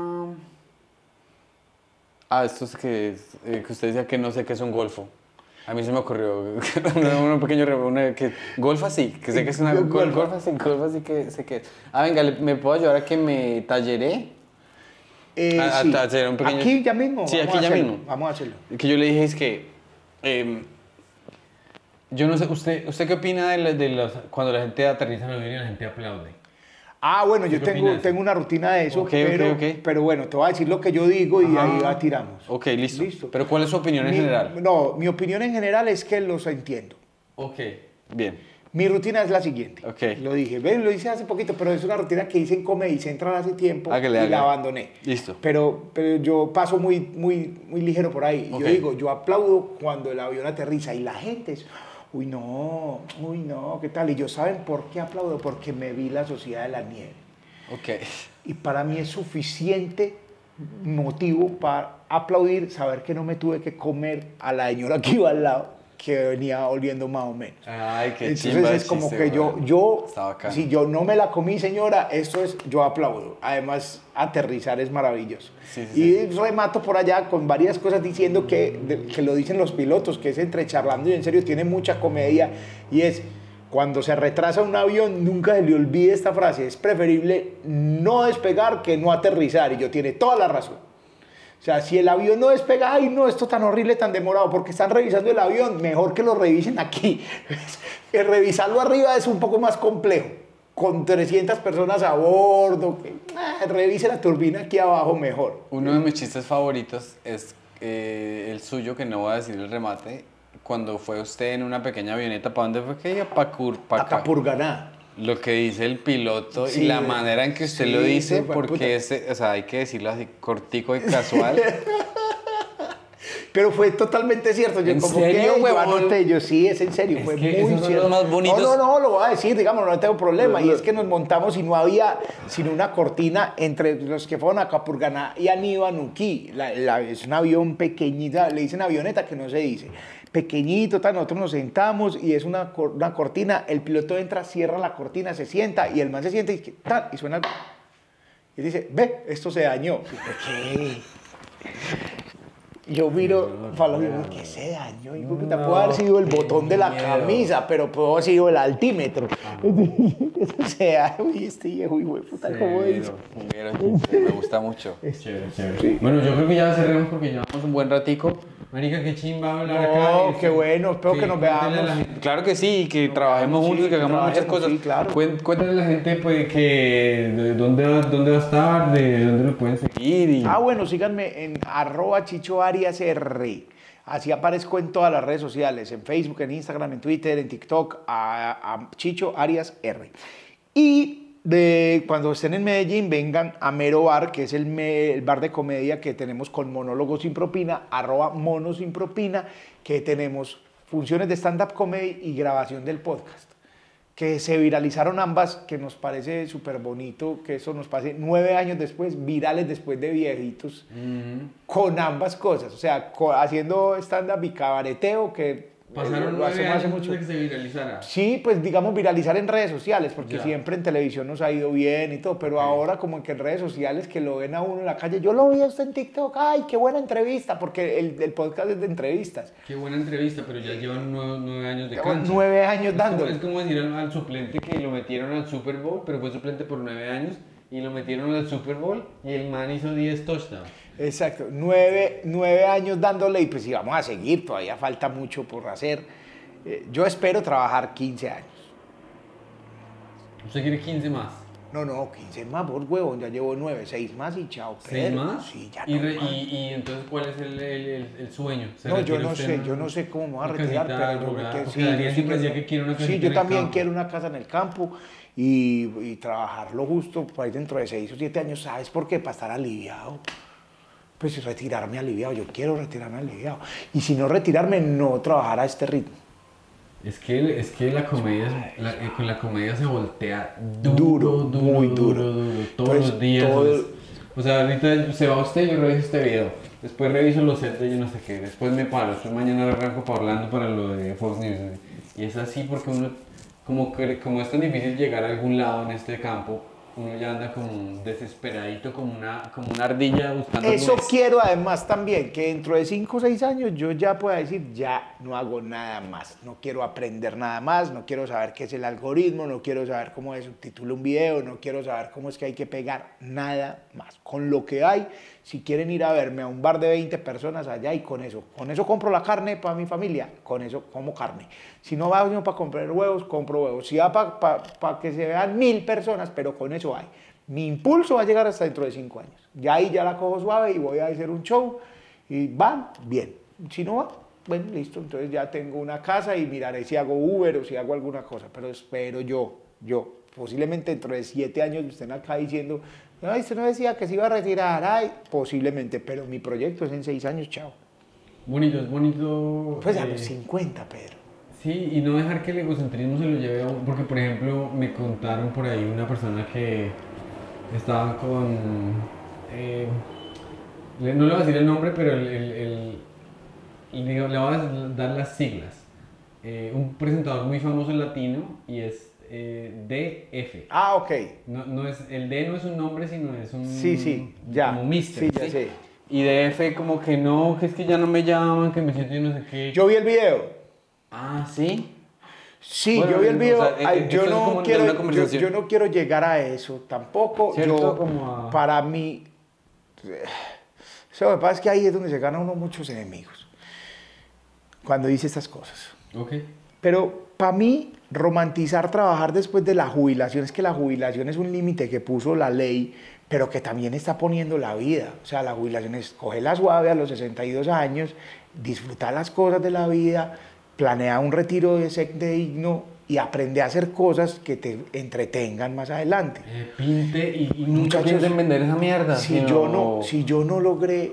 Ah, esto es que, es, eh, que usted decía que no sé qué es un golfo. A mí se me ocurrió una, una pequeña re- una que golfa sí, que sé que es una Yo, gol- golfa. golfa sí, golfa sí que sé que es. Ah, venga, le- ¿me puedo ayudar a que me talleré? Eh, A- a- sí. a hacer un pequeño- Aquí ya mismo. Sí, vamos aquí a ya hacerlo, mismo. Vamos a hacerlo. Que yo le dije es que em, yo no sé, ¿usted, usted qué opina de, la- de los, cuando la gente aterriza en el avión y la gente aplaude? Ah, bueno, yo ¿Qué tengo, opinas? tengo una rutina de eso, Ok, ok, pero, ok. pero bueno, te voy a decir lo que yo digo y ahí Ah. la tiramos. Ok, listo. Listo. Pero ¿cuál es su opinión en Mi- general? No, mi opinión en general es que los entiendo. Ok, bien. Mi rutina es la siguiente. Ok. Lo dije, ven, lo hice hace poquito, pero es una rutina que hice en Comedy Central hace tiempo Hágale, y hágale. la abandoné. Listo. Pero, pero yo paso muy, muy, muy ligero por ahí. Ok. Yo digo, yo aplaudo cuando el avión aterriza y la gente es, uy no, uy no, ¿qué tal? Y yo, ¿saben por qué aplaudo? Porque me vi La Sociedad de la Nieve. Ok. Y para mí es suficiente motivo para aplaudir, saber que no me tuve que comer a la señora que iba al lado, que venía oliendo más o menos. Ay, qué Entonces chimba de es como chiste, que yo, weón. yo Está bacano. si yo no me la comí, señora, esto es, yo aplaudo. Además, aterrizar es maravilloso. Sí, sí, y remato por allá con varias cosas diciendo que, de- que lo dicen los pilotos, que es entre charlando y en serio, tiene mucha comedia, y es, cuando se retrasa un avión, nunca se le olvide esta frase, es preferible no despegar que no aterrizar, y yo tiene toda la razón. O sea, si el avión no despega, ay, no, esto tan horrible, tan demorado, porque están revisando el avión, mejor que lo revisen aquí. Que revisarlo arriba es un poco más complejo, con trescientas personas a bordo, que, ah, revise la turbina aquí abajo mejor. Uno de mis chistes favoritos es eh, el suyo, que no voy a decir el remate, cuando fue usted en una pequeña avioneta, ¿para dónde fue que iba? Pa Cur- pa Acá Ca- Purganá. Lo que dice el piloto Sí, y la manera en que usted sí, lo dice, sí, fue puta. porque ese, o sea, hay que decirlo así, cortico y casual. Pero fue totalmente cierto. Yo ¿En como serio, que yo huevón? anoté, yo sí, es en serio, Es fue que muy esos son cierto. los más bonitos. No, no, no, lo voy a decir, digamos, no tengo problema. No, Y no. es que nos montamos y no había sino una cortina entre los que fueron a Capurganá y Aníbal Nuquí. La, la- es un avión pequeñito, le dicen avioneta que no se dice. Pequeñito, tal, nosotros nos sentamos y es una, cor- una cortina, el piloto entra, cierra la cortina, se sienta y el man se sienta y, dice, tal, y suena. Y dice, ve, esto se dañó. ¿Qué? Yo miro para los hijos que se dañó. Hijo de puta, puede haber sido el botón de la camisa, pero puede haber sido el altímetro. O sea, uy, este viejo, hijo de puta, ¿cómo es? Me gusta mucho. Chévere, chévere. Sí. Bueno, yo creo que ya cerremos porque llevamos un buen ratico. Marica, qué chimba hablar acá. No, Este, qué bueno, espero que nos cuéntale a la veamos. gente- Claro que sí, y que trabajemos sí, juntos, que que hagamos muchas trabajemos, cosas. sí, claro. Cuen- Cuéntale a la gente pues, que de dónde, va- dónde va a estar, de dónde lo pueden seguir. Y... Ah, bueno, síganme en arroba Chicho Arias R. Así aparezco en todas las redes sociales, en Facebook, en Instagram, en Twitter, en TikTok, a, a Chicho Arias R. Y de, cuando estén en Medellín, vengan a Mero Bar, que es el, me- el bar de comedia que tenemos con Monólogos Sin Propina, arroba Mono Sin Propina, que tenemos funciones de stand-up comedy y grabación del podcast, que se viralizaron ambas, que nos parece súper bonito que eso nos pase nueve años después, virales después de viejitos, con ambas cosas, o sea, co- haciendo stand-up y cabareteo, que Pasaron eh, lo nueve hacemos años hace antes mucho. de que se viralizara. Sí, pues digamos viralizar en redes sociales, porque Ya. siempre en televisión nos ha ido bien y todo, pero ahora como que en redes sociales que lo ven a uno en la calle, yo lo vi a usted en TikTok, ay, qué buena entrevista, porque el, el podcast es de entrevistas. Qué buena entrevista, pero ya llevan nueve, nueve años de Llevo cancha. nueve años Es como- dando. Es como decir al, al suplente que lo metieron al Super Bowl, pero fue suplente por nueve años, y lo metieron al Super Bowl y el man hizo diez touchdowns. Exacto, nueve, nueve años dándole y pues si vamos a seguir, todavía falta mucho por hacer. Eh, yo espero trabajar quince años. ¿Usted quiere quince más? No, no, quince más, vos huevón, ya llevo nueve, seis más y chao. ¿Seis Pedro. más? Sí, ya y, no re- más. y, y entonces, ¿cuál es el, el, el, el sueño? ¿Se No, yo retira no usted sé, en yo no sé cómo me voy a una retirar, casita pero yo me rural? quiero, Porque sí, Daniel yo sí siempre me- decía que quiere una casita sí, en yo el también campo. quiero una casa en el campo y, y trabajarlo justo por ahí dentro de seis o siete años, ¿sabes por qué? Para estar aliviado. Pues retirarme aliviado, yo quiero retirarme aliviado. Y si no retirarme, no trabajar a este ritmo. Es que, es que la comedia, es- la- eh, con la comedia se voltea duro, Duro, duro, muy duro, duro. duro, todos Entonces, los días. todo- es- o sea, ahorita se va usted, yo reviso este video. Después reviso los sets de yo no sé qué. Después me paro. Después mañana arranco para Orlando para lo de Fox News. Y es así porque uno, como, que- como es tan difícil llegar a algún lado en este campo, uno ya anda como desesperadito, como una, como una ardilla buscando Eso nuez. quiero además también, que dentro de cinco o seis años yo ya pueda decir, ya no hago nada más, no quiero aprender nada más, no quiero saber qué es el algoritmo, no quiero saber cómo se subtitula un video, no quiero saber cómo es que hay que pegar, nada más. Con lo que hay, si quieren ir a verme a un bar de veinte personas allá y con eso, con eso compro la carne para mi familia, con eso como carne. Si no va uno para comprar huevos, compro huevos. Si va para pa, pa que se vean mil personas, pero con eso hay. Mi impulso va a llegar hasta dentro de cinco años. Ya ahí ya la cojo suave y voy a hacer un show y van, bien. Si no va, bueno, listo. Entonces ya tengo una casa y miraré si hago Uber o si hago alguna cosa. Pero espero yo, yo, posiblemente dentro de siete años estén acá diciendo, ay, usted no decía que se iba a retirar, ay, posiblemente, pero mi proyecto es en seis años, chao. Bonito, es bonito. Pues a eh, los cincuenta, Pedro. Sí, y no dejar que el egocentrismo se lo lleve a uno, porque por ejemplo me contaron por ahí una persona que estaba con, eh, le- no le voy a decir el nombre, pero el, el- el- le, digo- le voy a dar las siglas, Eh, un presentador muy famoso latino y es eh, D F. Ah, ok. No, no es, el D no es un nombre, sino es un... Sí, sí, ya. Como mister. Sí, ya sé. Y D F como que no, que es que ya no me llaman, que me siento yo no sé qué. Yo vi el video. Ah, ¿sí? Sí, Bueno, yo vi el o video. sea, eh, Ay, eh, yo, esto es no como quiero, una yo, conversación. yo no quiero llegar a eso tampoco. ¿Cierto? Yo, Como a- Para mí, lo que pasa es que ahí es donde se gana uno muchos enemigos. Cuando dice estas cosas. Ok. Pero para mí, romantizar trabajar después de la jubilación, es que la jubilación es un límite que puso la ley, pero que también está poniendo la vida. O sea, la jubilación es cogerla suave a los sesenta y dos años, disfrutar las cosas de la vida, planear un retiro de de digno y aprender a hacer cosas que te entretengan más adelante. Eh, pinte y, y nunca Muchachos, piensen vender esa mierda. Si, sino- yo no, si yo no logré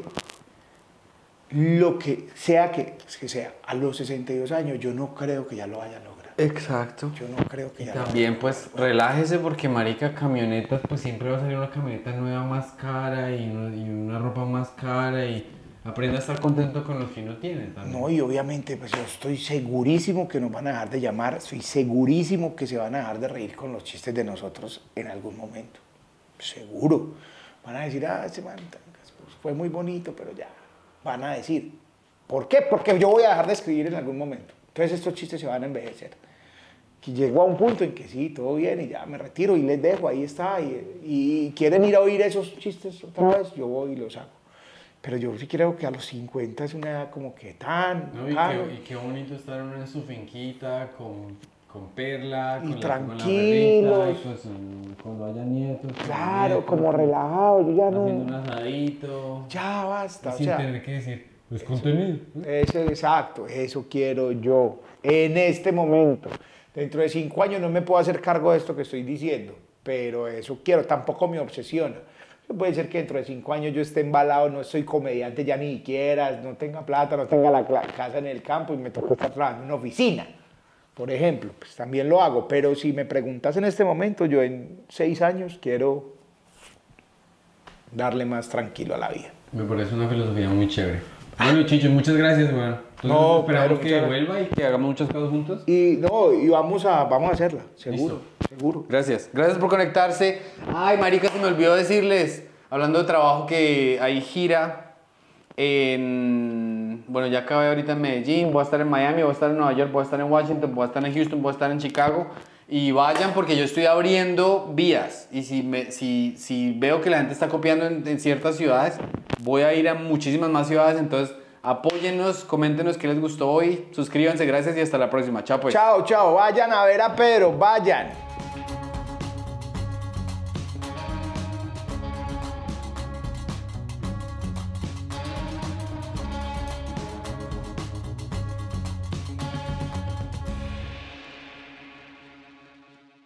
lo que sea que, que sea, a los sesenta y dos años, yo no creo que ya lo vaya a lograr. Exacto. Yo no creo que ya lo También pues relájese porque marica camionetas, pues siempre va a salir una camioneta nueva más cara y una, y una ropa más cara y aprenda a estar contento con lo que uno tiene también. No, y obviamente, pues yo estoy segurísimo que nos van a dejar de llamar, estoy segurísimo que se van a dejar de reír con los chistes de nosotros en algún momento. Seguro. Van a decir, ah, ese man pues, fue muy bonito, pero ya. van a decir. ¿Por qué? Porque yo voy a dejar de escribir en algún momento. Entonces estos chistes se van a envejecer. Que llego a un punto en que sí, todo bien y ya me retiro y les dejo, ahí está. Y, y quieren ir a oír esos chistes otra vez, yo voy y los hago. Pero yo sí creo que a los cincuenta es una edad como que tan... No, y, tan qué, y qué bonito estar uno en su finquita con, con Perla, Y con tranquilos. la, con la perrita, y pues, mm, cuando haya nietos. con claro, nietos, como relajado, yo ya no... haciendo un asadito. Ya basta, o Sin sea... tener que decir, pues contenido. Eso, exacto, eso quiero yo, en este momento. Dentro de cinco años no me puedo hacer cargo de esto que estoy diciendo, pero eso quiero, tampoco me obsesiona. Puede ser que dentro de cinco años yo esté embalado, no soy comediante ya ni siquiera, no tenga plata, no tenga la casa en el campo y me toca estar trabajando en una oficina, por ejemplo. Pues también lo hago, pero si me preguntas en este momento, yo en seis años quiero darle más tranquilo a la vida. Me parece una filosofía muy chévere. Bueno, Chicho, muchas gracias, weón. Entonces No, esperamos Pedro, que muchas- vuelva y que hagamos muchas cosas juntos. Y no, y vamos a, vamos a hacerla, seguro, Listo. seguro. Gracias, gracias por conectarse. Ay, marica, se me olvidó decirles, hablando de trabajo, que hay gira en... Bueno, ya acabé ahorita en Medellín, voy a estar en Miami, voy a estar en Nueva York, voy a estar en Washington, voy a estar en Houston, voy a estar en Chicago. Y vayan porque yo estoy abriendo vías. Y si, me, si, si veo que la gente está copiando en, en ciertas ciudades, voy a ir a muchísimas más ciudades. Entonces, apóyennos, coméntenos qué les gustó hoy, suscríbanse, gracias y hasta la próxima. Chao pues. Chao, chao, vayan a ver a Pedro, vayan.